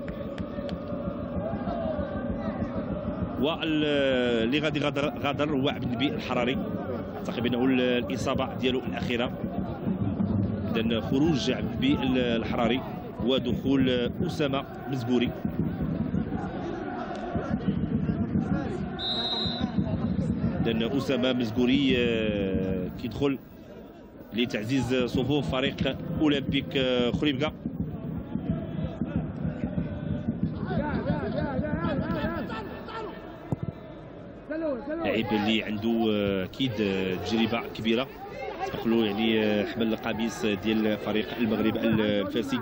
Speaker 11: واللي غادي غادر هو عبد النبي الحراري، اعتقد انه الاصابه ديالو الاخيره. اذا خروج عبد النبي الحراري ودخول اسامه مزكوري. اذا اسامه مزكوري كيدخل لتعزيز صفوف فريق اولمبيك خليبكا. لاعب اللي عنده اكيد تجربه كبيره، سبق له يعني حمل القميص ديال فريق المغرب الفاسي.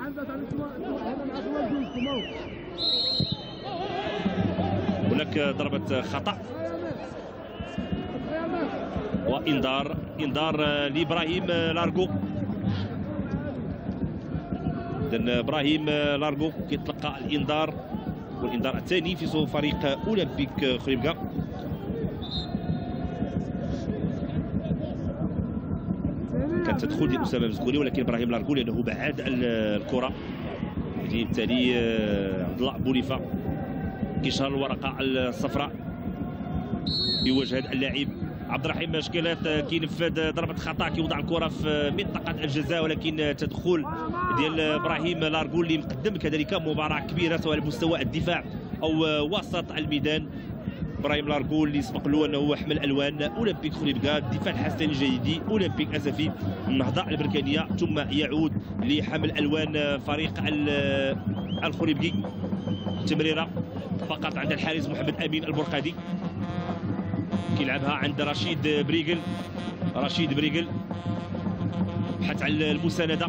Speaker 11: هناك ضربه خطا وانذار لابراهيم لارغو. اذا ابراهيم لارغو كيتلقى الانذار والانذار الثاني في صفوف فريق اولمبيك خريبكا. كانت تدخل ديال اسامه مزغوري ولكن ابراهيم لارغو لانه بعد الكره، يعني بالتالي عبد الله بوليفا كيشهر الورقه الصفراء بوجه اللاعب عبد الرحيم شكيلات، كينفذ ضربه خطا كيوضع الكره في منطقه الجزاء، ولكن تدخل ديال ابراهيم لارغو اللي مقدم كذلك مباراه كبيره سواء على مستوى الدفاع او وسط الميدان. ابراهيم لارغو اللي سبق له انه حمل الوان اولمبيك خريبكا، الدفاع الحسني الجيدي اولمبيك اسفي، النهضه البركانيه، ثم يعود لحمل الوان فريق الخريبكي. تمريره فقط عند الحارس محمد امين البرقادي، كيلعبها عند رشيد بريغل بحث على المسانده.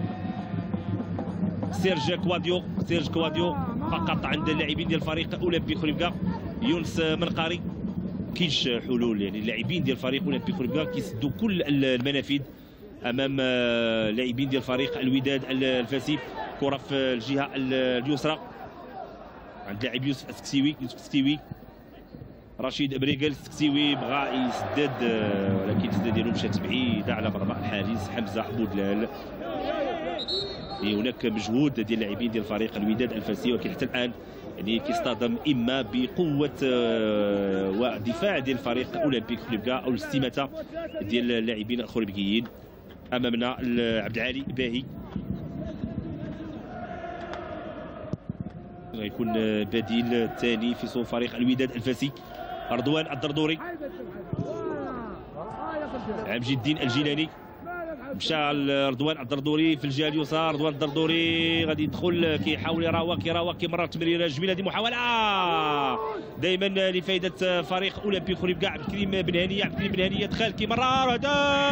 Speaker 11: سيرج كواديو فقط عند اللاعبين ديال فريق اولمبيك خريبكا. يونس منقاري كاينش حلول، يعني اللاعبين ديال فريق اولمبيك خريبكا كيسدوا كل المنافذ امام لاعبين ديال فريق الوداد الفاسي. كره في الجهه اليسرى عند لاعب يوسف السكسيوي. رشيد بريغل السكسيوي بغى يسدد ولكن السداد ديالو مشات بعيده على مرمى الحارس حمزه بودلال. هناك مجهود ديال اللاعبين ديال فريق الوداد الفاسي، ولكن حتى الان يعني كيصطدم اما بقوه ودفاع ديال فريق اولمبيك خريبكا او الاستماته ديال اللاعبين الخريبكيين. امامنا عبد العالي باهي غيكون بديل الثاني في صفوف فريق الوداد الفاسي. رضوان الدردوري، عمجي الدين الجيلاني، مشى رضوان الدردوري في الجهه اليسار. رضوان الدردوري غادي يدخل كيحاول يراوغ كيمرر تمريره جميله، هذه محاوله دائما لفائده فريق اولمبيك خريبكا. عبد الكريم بن هنيه دخل كيمرر هدف.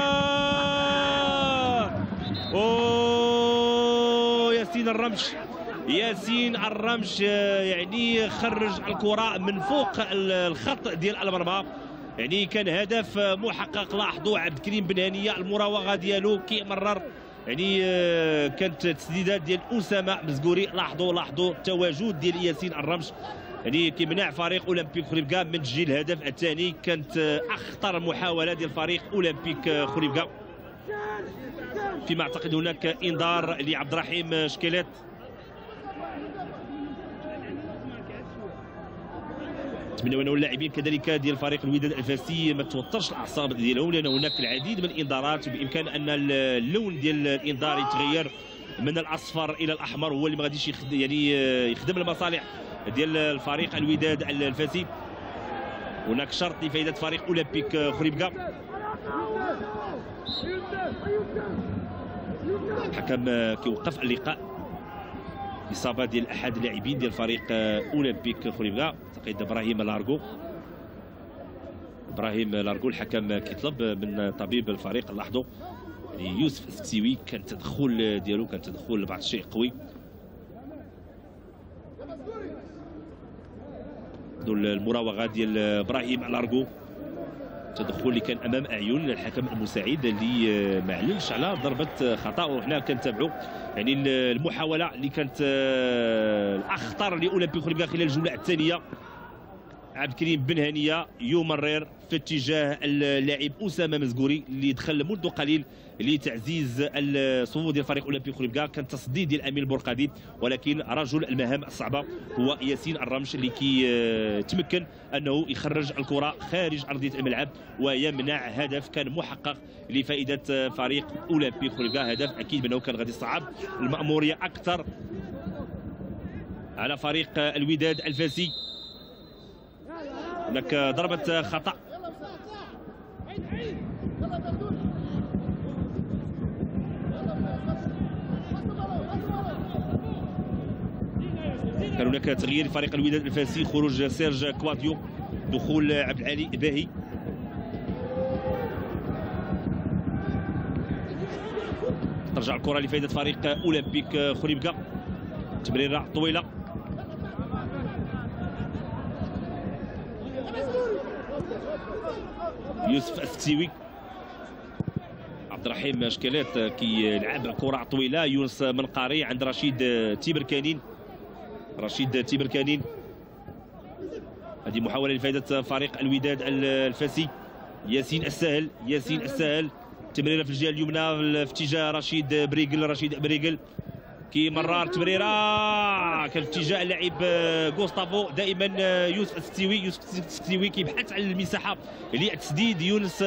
Speaker 11: ياسين الرمش يعني خرج الكره من فوق الخط ديال المرمى، يعني كان هدف محقق. لاحظوا عبد الكريم بن هنيه المراوغه ديالو كيمرر، يعني كانت تسديدات ديال اسامه مزغوري. لاحظوا التواجد ديال ياسين الرمش، يعني كيمنع فريق اولمبيك خريبكا من تسجيل الهدف الثاني. كانت اخطر محاوله ديال فريق اولمبيك خريبكا. فيما اعتقد هناك انذار لعبد الرحيم شكيلات. نتمنوا انه اللاعبين كذلك ديال فريق الوداد الفاسي ما توترش الاعصاب ديالهم، لان هناك العديد من الانذارات وبامكان ان اللون ديال الانذار يتغير من الاصفر الى الاحمر، هو اللي ما غاديش يخدم المصالح ديال الفريق الوداد الفاسي. هناك شرط لفائده فريق اولمبيك خريبكا. الحكم كيوقف اللقاء. اصابه ديال احد اللاعبين ديال فريق اولمبيك خريبكا، اعتقد ابراهيم لارغو. الحكم كيطلب من طبيب الفريق، لاحظوا يعني يوسف السكسيوي كان التدخل ديالو كان تدخل بعض الشيء قوي. المراوغه ديال ابراهيم لارغو، التدخل اللي كان امام اعين الحكم المساعد اللي ما عللش على ضربه خطا، وحنا كنتابعوا يعني المحاوله اللي كانت الاخطر لاولمبيك خريبكا خلال الجوله الثانيه. عبد الكريم بن هنيه يمرر في اتجاه اللاعب اسامه مزغوري اللي دخل منذ قليل لتعزيز الصفوف ديال فريق اولمبيك خريبكا. كان تصديد ديال امين البرقادي، ولكن رجل المهام الصعبه هو ياسين الرمش اللي كيتمكن انه يخرج الكره خارج ارضيه الملعب ويمنع هدف كان محقق لفائده فريق اولمبيك خريبكا. هدف اكيد بانه كان غادي يصعب الماموريه اكثر على فريق الوداد الفاسي. هناك ضربة خطأ. كان هناك تغيير لفريق الوداد الفاسي، خروج سيرج كواديو، دخول عبد العالي باهي. ترجع الكرة لفائدة فريق أولمبيك خريبكا. تمريرة طويلة، يوسف السكسيوي، عبد الرحيم شكيلات كيلعب الكرة طويلة. يونس منقاري عند رشيد تيبركانين. رشيد تيبركانين. هذه محاولة لفائدة فريق الوداد الفاسي. ياسين السهل تمريرة في الجهة اليمنى في اتجاه رشيد بريغل كيمرر تمريرة كان في اتجاه اللاعب غوستافو. دائما يوسف الستيوي كيبحث على المساحة للتسديد. يونس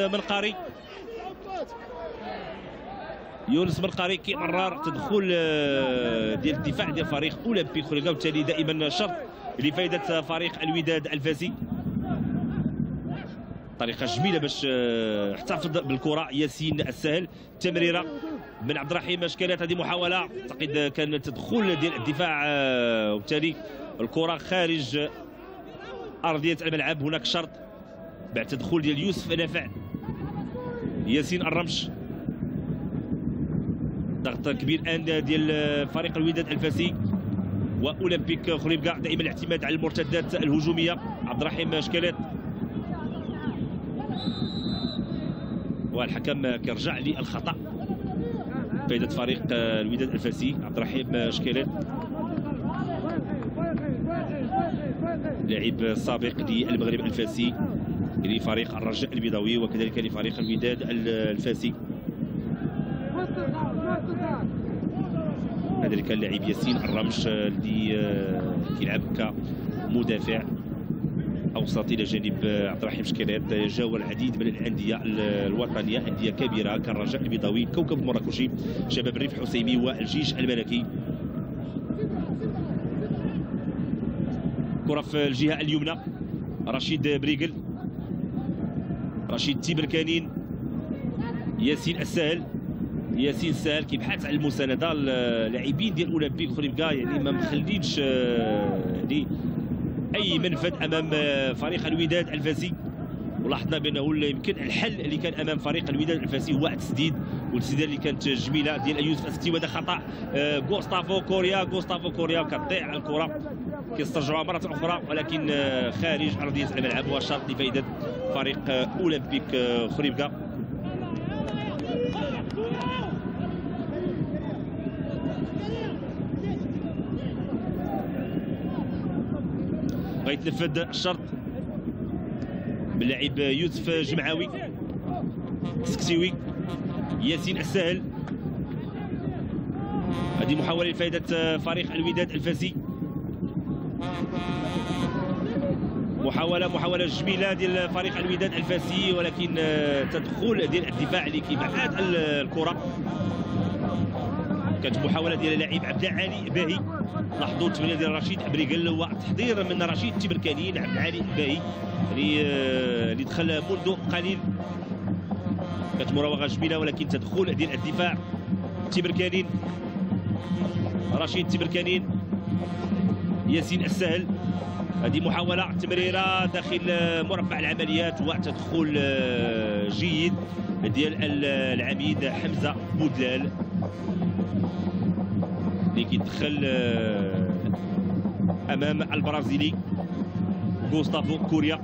Speaker 11: منقاري كيمرر تدخل ديال الدفاع ديال فريق اولمبيك خريبكا، وبالتالي دائما شرط لفائدة فريق الوداد الفاسي. طريقة جميلة باش احتفظ بالكرة. ياسين السهل تمريرة من عبد الرحيم اشكالات. هذه محاولة اعتقد كان تدخل ديال الدفاع، وبالتالي الكرة خارج ارضية الملعب. هناك شرط بعد تدخل ديال يوسف نافع. ياسين الرمش ضغط كبير الان ديال فريق الوداد الفاسي واولمبيك خريبكا. دائما الاعتماد على المرتدات الهجومية. عبد الرحيم اشكالات والحكم كيرجع للخطا. فائدة فريق الوداد الفاسي. عبد الرحيم اشكالات لاعب سابق للمغرب الفاسي لفريق الرجاء البيضاوي وكذلك لفريق الوداد الفاسي. كذلك اللاعب ياسين الرمش اللي كيلعب كمدافع اوسط الى جانب عبد الرحيم شكيلات. جاوا العديد من الانديه الوطنيه، انديه كبيره كالرجاء البيضاوي، كوكب المراكشي، شباب الريف الحسيمي والجيش الملكي. كره في الجهه اليمنى. رشيد بريغل، رشيد تيبركانين، ياسين السهل كيبحث على المسانده. اللاعبين ديال اولمبيك خريبكا يعني ما مخلينش يعني اي منفذ امام فريق الوداد الفاسي، ولاحظنا بانه يمكن الحل اللي كان امام فريق الوداد الفاسي هو التسديد، والتسديده اللي كانت جميله ديال يوسف الستي. وهذا خطا غوستافو كوريا كتضيع الكره، كيسترجعوها مره اخرى ولكن خارج ارضيه الملعب، وشرط لفائده فريق اولمبيك خريبكا. غيتنفذ الشرط باللاعب يوسف جمعاوي سكسيوي. ياسين السهل. هذه محاولة لفائدة فريق الوداد الفاسي. محاولة جميلة ديال فريق الوداد الفاسي، ولكن تدخل ديال الدفاع اللي كيبعد الكرة. كانت محاولة ديال اللاعب عبد العالي باهي. لاحظوا التمرير ديال رشيد بريغل وتحضير من رشيد تيبركانين. عبد العالي باهي اللي دخل منذ قليل. كانت مراوغة جميلة ولكن تدخل ديال الدفاع. تيبركانين، رشيد تيبركانين، ياسين السهل. هذه محاولة تمريرة داخل مربع العمليات وتدخل جيد ديال العميد حمزة بودلال اللي كيدخل امام البرازيلي غوستافو كوريا.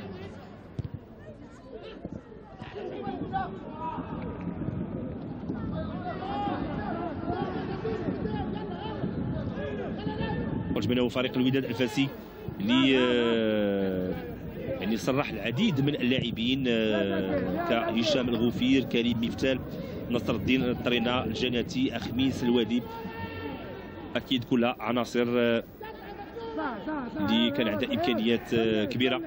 Speaker 11: قلت بانه فريق الوداد الفاسي اللي يعني صرح العديد من اللاعبين كهشام الغفير، كريم مفتال، نصر الدين الطرينة، الجناتي، اخميس الوادي. اكيد كلها عناصر اللي كان عندها امكانيات كبيره.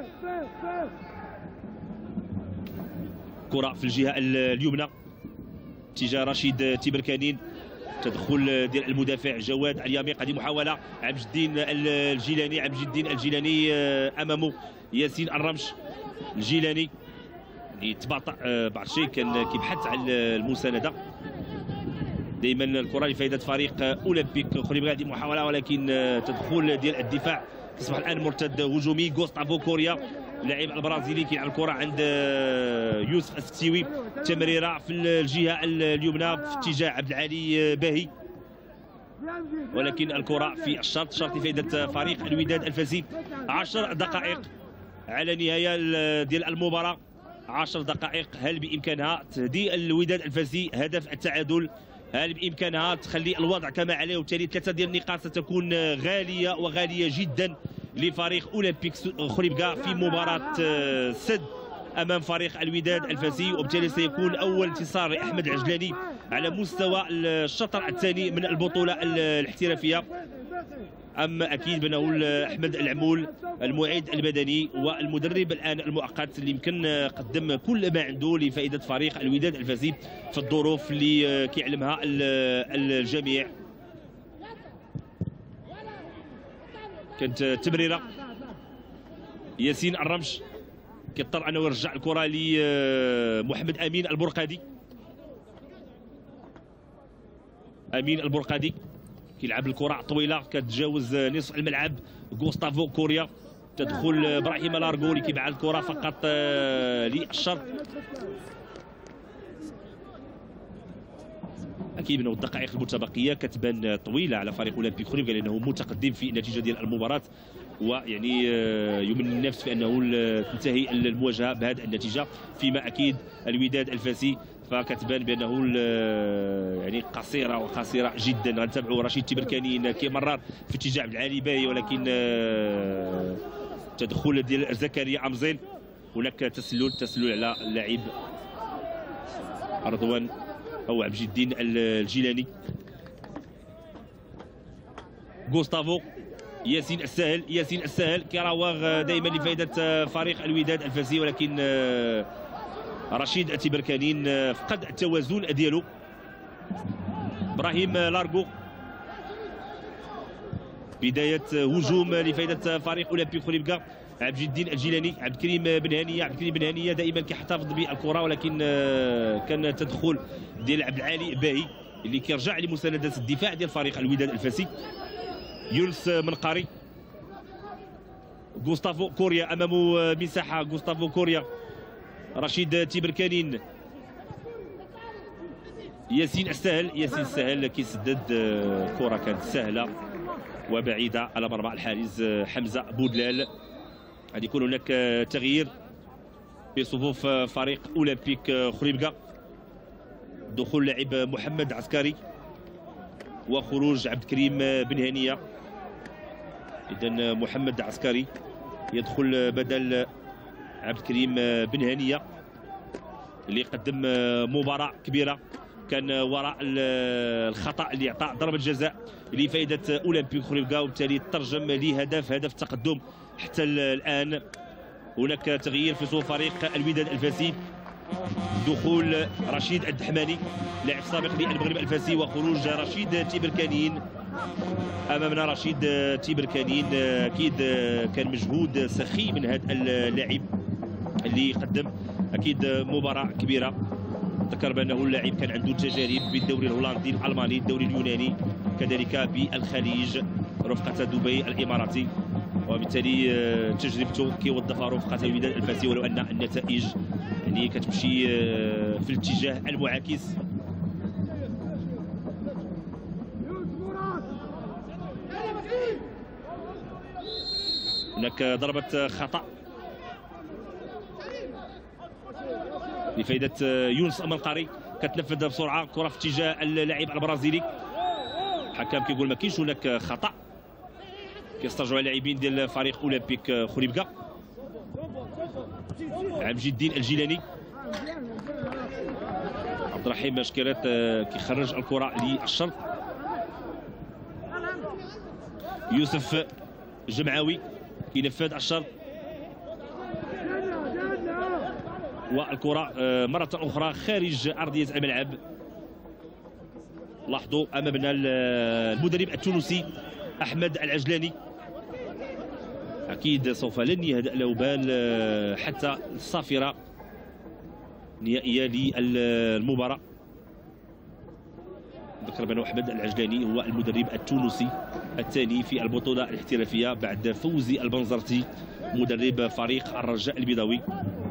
Speaker 11: كره في الجهه اليمنى اتجاه رشيد تيبركانين. تدخل ديال المدافع جواد اليميق. هذه محاوله عبد الدين الجيلاني امامه ياسين الرمش. الجيلاني اللي تباطأ بعض الشيء، كان كيبحث على المسانده. دائما الكره لفائده فريق اولمبيك خريبكا. هذه محاوله ولكن تدخل ديال الدفاع. تصبح الان مرتد هجومي. غوستافو كوريا اللاعب البرازيلي كيلعب الكره عند يوسف الستيوي. تمريره في الجهه اليمنى في اتجاه عبد العالي باهي، ولكن الكره في الشرط. شرط لفائده فريق الوداد الفاسي. 10 دقائق على نهايه ديال المباراه. 10 دقائق، هل بامكانها تهدي الوداد الفاسي هدف التعادل هل بامكانها تخلي الوضع كما عليه، وبالتالي 3 ديال النقاط ستكون غاليه وغاليه جدا لفريق اولمبيك خريبكا في مباراه سد امام فريق الوداد الفاسي، وبالتالي سيكون اول انتصار لاحمد العجلاني على مستوى الشطر الثاني من البطوله الاحترافيه. اما اكيد بانه احمد العمول المعد البدني والمدرب الان المؤقت اللي يمكن قدم كل ما عنده لفائده فريق الوداد الفاسي في الظروف اللي كيعلمها الجميع. كانت تمريره ياسين الرمش كيضطر انه يرجع الكره لمحمد امين البرقادي. امين البرقادي كيلعب الكره طويله كتجاوز نصف الملعب. غوستافو كوريا تدخل ابراهيم لارغو اللي كيبعد الكره فقط للشرط. اكيد انه الدقائق المتبقيه كتبان طويله على فريق اولمبيك خريبكا لانه متقدم في النتيجه ديال المباراه، ويعني يمني النفس في انه تنتهي المواجهه بهذه النتيجه، فيما اكيد الوداد الفاسي فكتبان بانه يعني قصيره جدا. غنتابعوا رشيد تيبركانين كيمرر في اتجاه عبد العالي باهي، ولكن تدخل ديال زكريا امزيل. هناك تسلل على اللاعب رضوان او عبد الدين الجيلاني. غوستافو ياسين الساهل كيراوغ دائما لفائده فريق الوداد الفاسي، ولكن رشيد تيبركانين فقد التوازن ديالو. ابراهيم لارغو بدايه هجوم لفائده فريق اولمبيك خريبكا. عبد الدين الجيلاني، عبد الكريم بن هانيه دائما كيحتفظ بالكره، ولكن كان تدخل ديال عبد العالي باهي اللي كيرجع لمسانده الدفاع ديال فريق الوداد الفاسي. يونس منقاري، غوستافو كوريا امامه مساحه. غوستافو كوريا، رشيد تيبركانين، ياسين السهل كيسدد كره كانت سهله وبعيده على مرمى الحارس حمزه بودلال. غادي يكون هناك تغيير في صفوف فريق اولمبيك خريبكا. دخول لاعب محمد عسكري وخروج عبد الكريم بن هانيه. اذا محمد عسكري يدخل بدل عبد الكريم بن هانيه اللي قدم مباراه كبيره، كان وراء الخطا اللي اعطى ضربه جزاء لفائده اولمبيك خريبكا، وبالتالي ترجم لهدف التقدم حتى الان. هناك تغيير في صفوف فريق الوداد الفاسي. دخول رشيد الدحماني لاعب سابق للمغرب الفاسي، وخروج رشيد تيبركانين. امامنا رشيد تيبركانين، اكيد كان مجهود سخي من هذا اللاعب اللي قدم اكيد مباراه كبيره. ذكر بانه اللاعب كان عنده تجارب بالدوري الهولندي، الالماني، الدوري اليوناني، كذلك بالخليج رفقه دبي الاماراتي، وبالتالي تجربته كيوظفها رفقه الوداد الفاسي، ولو ان النتائج يعني كتمشي في الاتجاه المعاكس. هناك ضربة خطأ لفائدة يونس منقاري، كتنفذ بسرعة كرة في اتجاه اللاعب البرازيلي. الحكم كيقول ما كاينش هناك خطأ، كيسترجعوا اللاعبين ديال فريق اولمبيك خريبكا. عبد الدين الجيلاني، عبد الرحيم شكيرات كيخرج الكرة للشرط. يوسف جمعاوي كينفذ الشرط، والكرة مرة أخرى خارج أرضية الملعب. لاحظوا أمامنا المدرب التونسي أحمد العجلاني، أكيد سوف لن يهدأ له بال حتى الصافرة نهائية للمباراة. ذكر بأن أحمد العجلاني هو المدرب التونسي الثاني في البطولة الاحترافية بعد فوزي البنزرتي مدرب فريق الرجاء البيضاوي،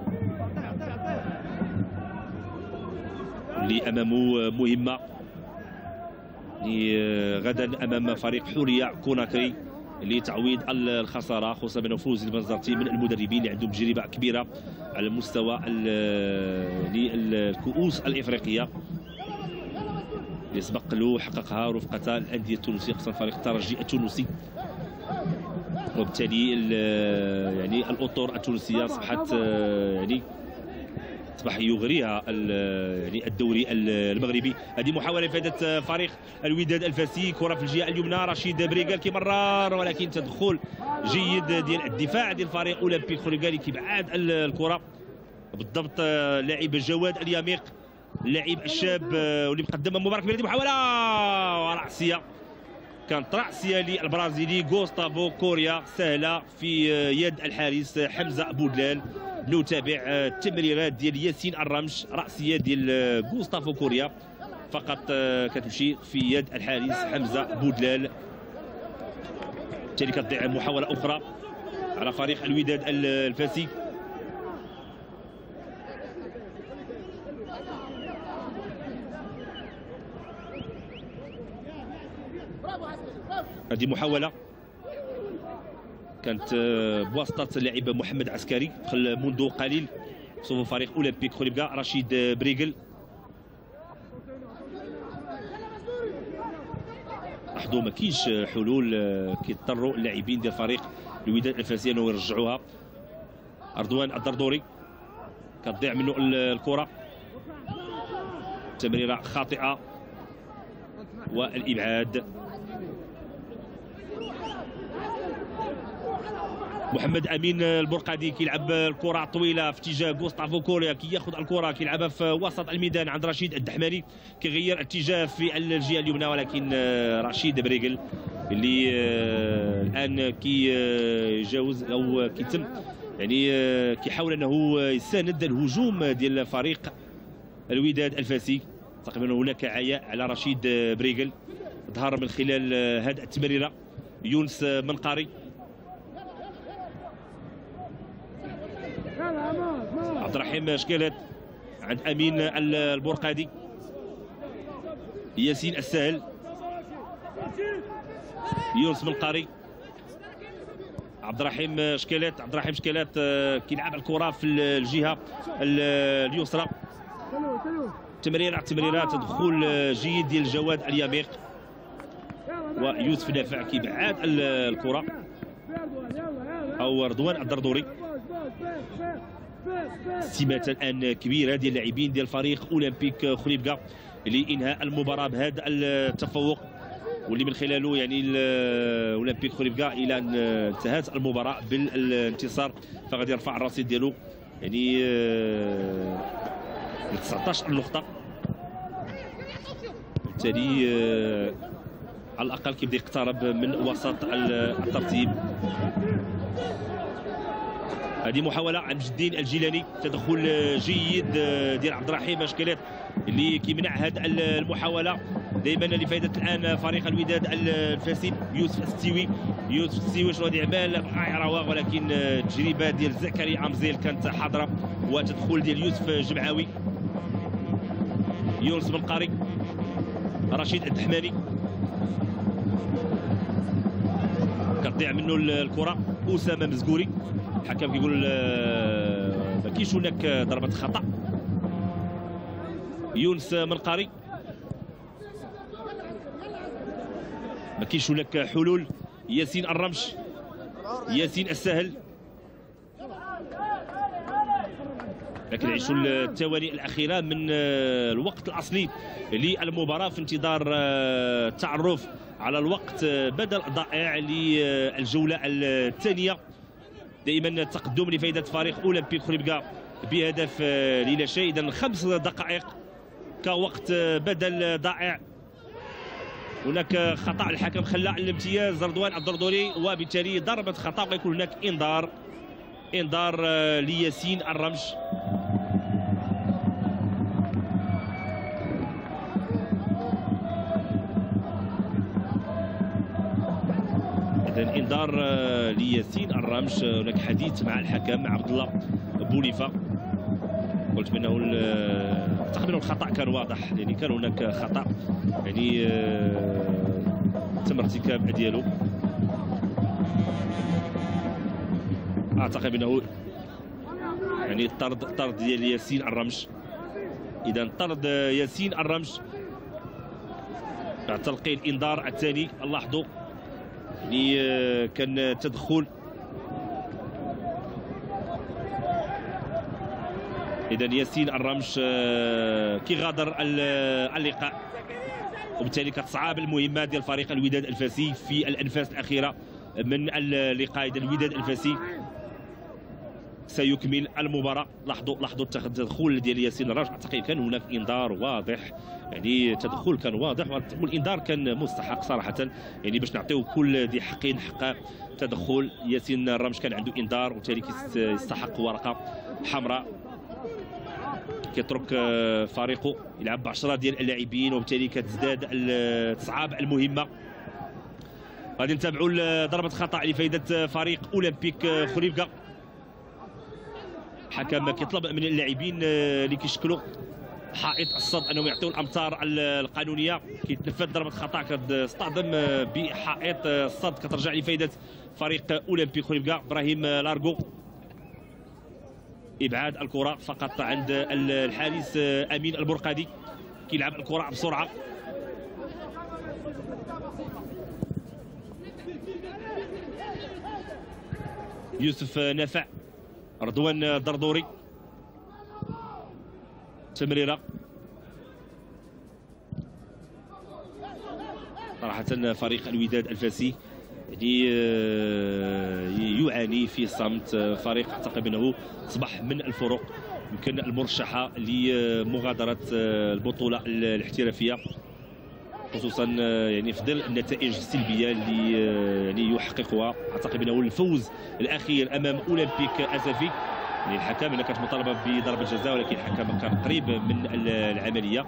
Speaker 11: اللي أمامه مهمة غدا أمام فريق حورية كوناكري لتعويض الخسارة، خصوصا بأنه فوزي البنزرتي من المدربين اللي عندهم تجربة كبيرة على مستوى الكؤوس الإفريقية. اللي سبق له حققها رفقة الأندية التونسية خصوصا فريق الترجي التونسي، وبالتالي يعني الأطر التونسية أصبحت يعني أصبح يغريها يعني الدوري المغربي. هذه محاولة لفائدة فريق الوداد الفاسي، كرة في الجهة اليمنى، رشيد بريغال كيمرر ولكن تدخل جيد ديال الدفاع ديال فريق أولمبيك خليبكا كيبعد الكرة بالضبط. لاعب جواد اليميق اللاعب الشاب واللي مقدم مباراة كبيرة. محاولة رأسية، كانت رأسية للبرازيلي غوستافو كوريا سهلة في يد الحارس حمزة بودلال. نتابع التمريرات ديال ياسين الرمش، رأسية ديال غوستافو كوريا فقط كتمشي في يد الحارس حمزة بودلال. بالتالي كتضيع محاولة أخرى على فريق الوداد الفاسي. هذه محاولة كانت بواسطة اللاعب محمد عسكري دخل منذ قليل صفوف فريق أولمبيك خليبكا. رشيد بريغل، لاحظوا ما كاينش حلول، كيضطروا اللاعبين ديال فريق الوداد الفاسي انه يرجعوها. رضوان الدردوري كتضيع منه الكرة، تمريرة خاطئة والإبعاد. محمد امين البرقادي كيلعب الكره طويله في اتجاه غوستافو كوريا، كياخذ الكره كيلعبها في وسط الميدان عند رشيد الدحماني، كيغير اتجاه في الجهه اليمنى ولكن رشيد بريغل اللي الان كيجاوز او كيتم يعني كيحاول انه يساند الهجوم ديال فريق الوداد الفاسي. تقريبا هناك عياء على رشيد بريغل ظهر من خلال هذه التمريره. يونس منقاري، عبد الرحيم شكالات عند امين البرقادي، ياسين السهل، يونس منقاري، عبد الرحيم شكالات. عبد الرحيم شكالات كيلعب الكره في الجهه اليسرى. تمريرات تدخل جيد ديال جواد اليميق، ويوسف نافع كيبعد الكره او رضوان الدردوري. استماتة الان كبيره ديال اللاعبين ديال فريق اولمبيك خليبكا لانهاء المباراه بهذا التفوق، واللي من خلاله يعني اولمبيك خليبكا الى ان انتهت المباراه بالانتصار فغادي يرفع الرصيد ديالو يعني ل 19 نقطه. بالتالي على الاقل كيبدا يقترب من وسط الترتيب. هذه محاولة عن مجد الدين الجيلاني، تدخل جيد ديال عبد الرحيم شكالات اللي كيمنع هذه المحاولة دائما لفائدة الآن فريق الوداد الفاسي. يوسف الستيوي، يوسف الستيوي شنو غادي يعمل؟ رواق، ولكن التجربة ديال زكريا عمزيل كانت حاضرة، وتدخل ديال يوسف جمعاوي. يونس منقاري، رشيد الدحماني كتضيع منه الكرة. أسامة مزقوري، الحكم كيقول ما كاينش هناك ضربة خطأ. يونس منقاري، ما كاينش هناك حلول. ياسين الرمش، ياسين السهل، لكن نعيشوا الثواني الأخيرة من الوقت الأصلي للمباراة في انتظار التعرف على الوقت بدل ضائع للجولة الثانية. دائما تقدم لفائدة فريق أولمبيك خليبكا بهدف لا شيء. إذا 5 دقائق كوقت بدل ضائع. هناك خطأ، الحكم خلى الامتياز رضوان الدردوري، وبالتالي ضربة خطأ ويكون هناك انذار لياسين الرمش. إذن انذار لياسين الرمش. هناك حديث مع الحكم عبد الله بوليفا، قلت بانه تقريبا الخطا كان واضح، يعني كان هناك خطا يعني تم ارتكاب ديالو. اعتقد انه يعني الطرد ديال ياسين الرمش. اذا طرد ياسين الرمش بعد تلقي الانذار الثاني. لاحظوا يعني كان تدخل. اذا ياسين الرمش كيغادر اللقاء، وبالتالي كتصعب المهمه ديال فريق الوداد الفاسي في الانفاس الاخيره من اللقاء. اذا الوداد الفاسي سيكمل المباراه. لاحظوا التدخل ديال ياسين الرمش. اعتقد كان هناك انذار واضح، يعني التدخل كان واضح والانذار كان مستحق صراحه، يعني باش نعطيو كل ذي حق حقه. تدخل ياسين الرمش كان عنده انذار وبالتالي يستحق ورقه حمراء. كيترك فريقه يلعب ب 10 ديال اللاعبين وبالتالي كتزداد تصعب المهمه. غادي نتابعوا ضربه خطا لفائده فريق اولمبيك خليفكا. الحكم كيطلب من اللاعبين اللي كيشكلوا حائط الصد انهم يعطيو الامتار القانونيه. كيتنفذ ضربه خطا كتصطدم بحائط الصد كترجع لفائده فريق اولمبيك خليفكا. ابراهيم لارغو ابعاد الكره فقط عند الحارس امين البرقادي. كيلعب الكره بسرعه. يوسف نافع، رضوان الدردوري، تمريره. صراحه فريق الوداد الفاسي يعني يعاني في صمت. فريق اعتقد انه اصبح من الفرق يمكن المرشحه لمغادره البطوله الاحترافيه، خصوصا يعني في ظل النتائج السلبيه اللي يعني يحققها. اعتقد انه الفوز الاخير امام اولمبيك اسفي، يعني الحكم هنا كانت مطالبه بضربه جزاء ولكن الحكم كان قريب من العمليه.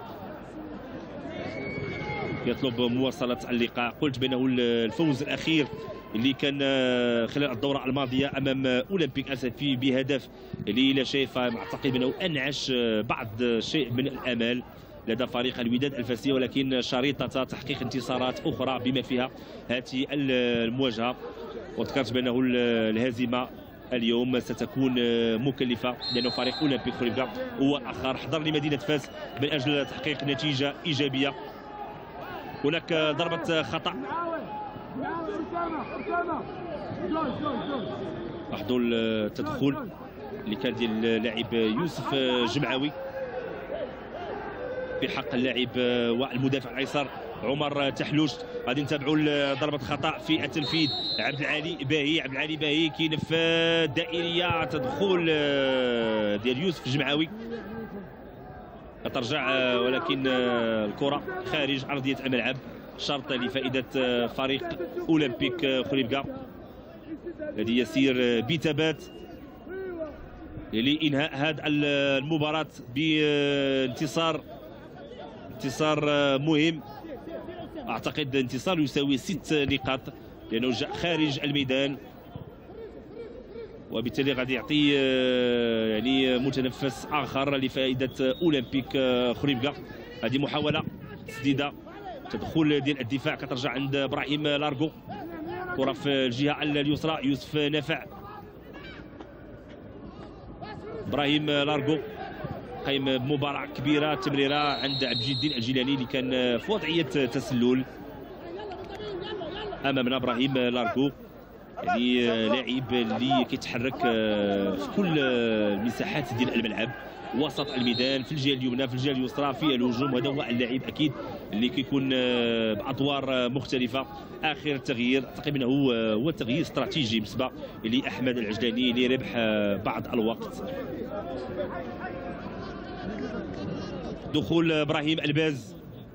Speaker 11: يطلب مواصله اللقاء. قلت بانه الفوز الاخير اللي كان خلال الدوره الماضيه امام اولمبيك اسفي بهدف اللي لا شيء، فاعتقد انه انعش بعض شيء من الامال لدى فريق الوداد الفاسي، ولكن شريطه تحقيق انتصارات اخرى بما فيها هذه المواجهه. وذكرت بانه الهزيمه اليوم ستكون مكلفه لأن فريق اولمبيك خليفكا هو اخر حضر لمدينه فاس من اجل تحقيق نتيجه ايجابيه. هناك ضربه خطا. لاحظوا التدخل اللي كان ديال اللاعب يوسف جمعاوي بحق اللاعب والمدافع الايسر عمر تحلوش. غادي نتابعوا ضربه خطا في التنفيذ. عبد العالي باهي كينفذ دائريه. تدخل ديال يوسف جمعاوي كترجع ولكن الكره خارج ارضيه الملعب. شرط لفائده فريق اولمبيك خليفكا الذي يسير بثبات لانهاء هذه المباراه بانتصار مهم. اعتقد انتصار يساوي 6 نقاط لانه جاء خارج الميدان، وبالتالي غادي يعطي يعني متنفس اخر لفائده اولمبيك خليفكا. هذه محاوله تسديده. تدخل ديال الدفاع كترجع عند ابراهيم لارغو. كره في الجهه اليسرى. يوسف نافع. ابراهيم لارغو قيم بمباراة كبيرة. تمريرة عند عبد الجليل الجيلاني اللي كان في وضعية تسلل. أمامنا إبراهيم لارغو يعني لاعب اللي كيتحرك في كل المساحات ديال الملعب، وسط الميدان، في الجهة اليمنى، في الجهة اليسرى، في الهجوم. هذا هو اللاعب أكيد اللي كيكون بأدوار مختلفة. آخر تغيير أعتقد أنه هو تغيير استراتيجي بالنسبة لأحمد العجلاني لربح بعض الوقت. دخول ابراهيم الباز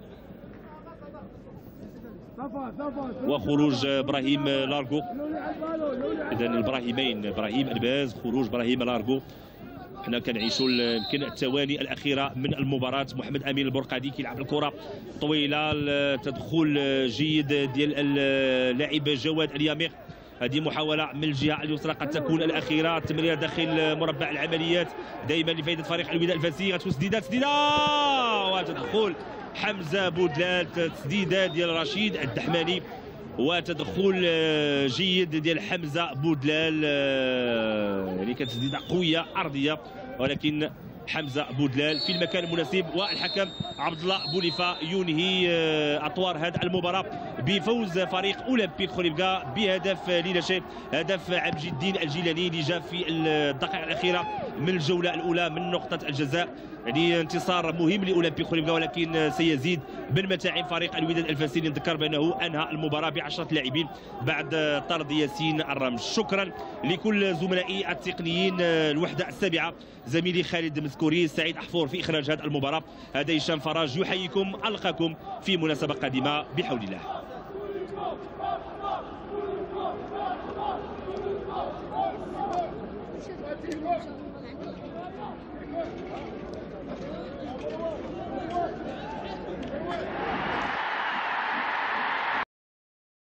Speaker 11: وخروج ابراهيم لارغو. اذا ابراهيم الباز، خروج ابراهيم لارغو. حنا كنعيشوا يمكن الثواني الاخيره من المباراه. محمد امين البرقادي كيلعب الكره طويله. تدخل جيد ديال اللاعب جواد اليامير. هذه محاولة من الجهة اليسرى قد تكون الأخيرة. تمريرة داخل مربع العمليات دائما لفائدة فريق الوداد الفاسي. غتكون تسديدة وتدخل حمزة بودلال. تسديدة ديال رشيد الدحماني وتدخل جيد ديال حمزة بودلال. يعني كانت تسديدة قوية أرضية ولكن حمزه بودلال في المكان المناسب، والحكم عبد الله بوليفا ينهي اطوار هذه المباراه بفوز فريق اولمبيك خليفكا بهدف لا شيء، هدف عبد الدين الجيلاني اللي جاء في الدقائق الاخيره من الجوله الاولى من نقطه الجزاء. يعني انتصار مهم لاولمبيك خليفكا، ولكن سيزيد من متاعب فريق الوداد الفاسي. نذكر بانه انهى المباراه ب10 لاعبين بعد طرد ياسين الرمش. شكرا لكل زملائي التقنيين، الوحده السابعه زميلي خالد مسكوري، سعيد احفور في اخراج هذه المباراه. هذا هشام فراج يحييكم، القاكم في مناسبه قادمه بحول الله.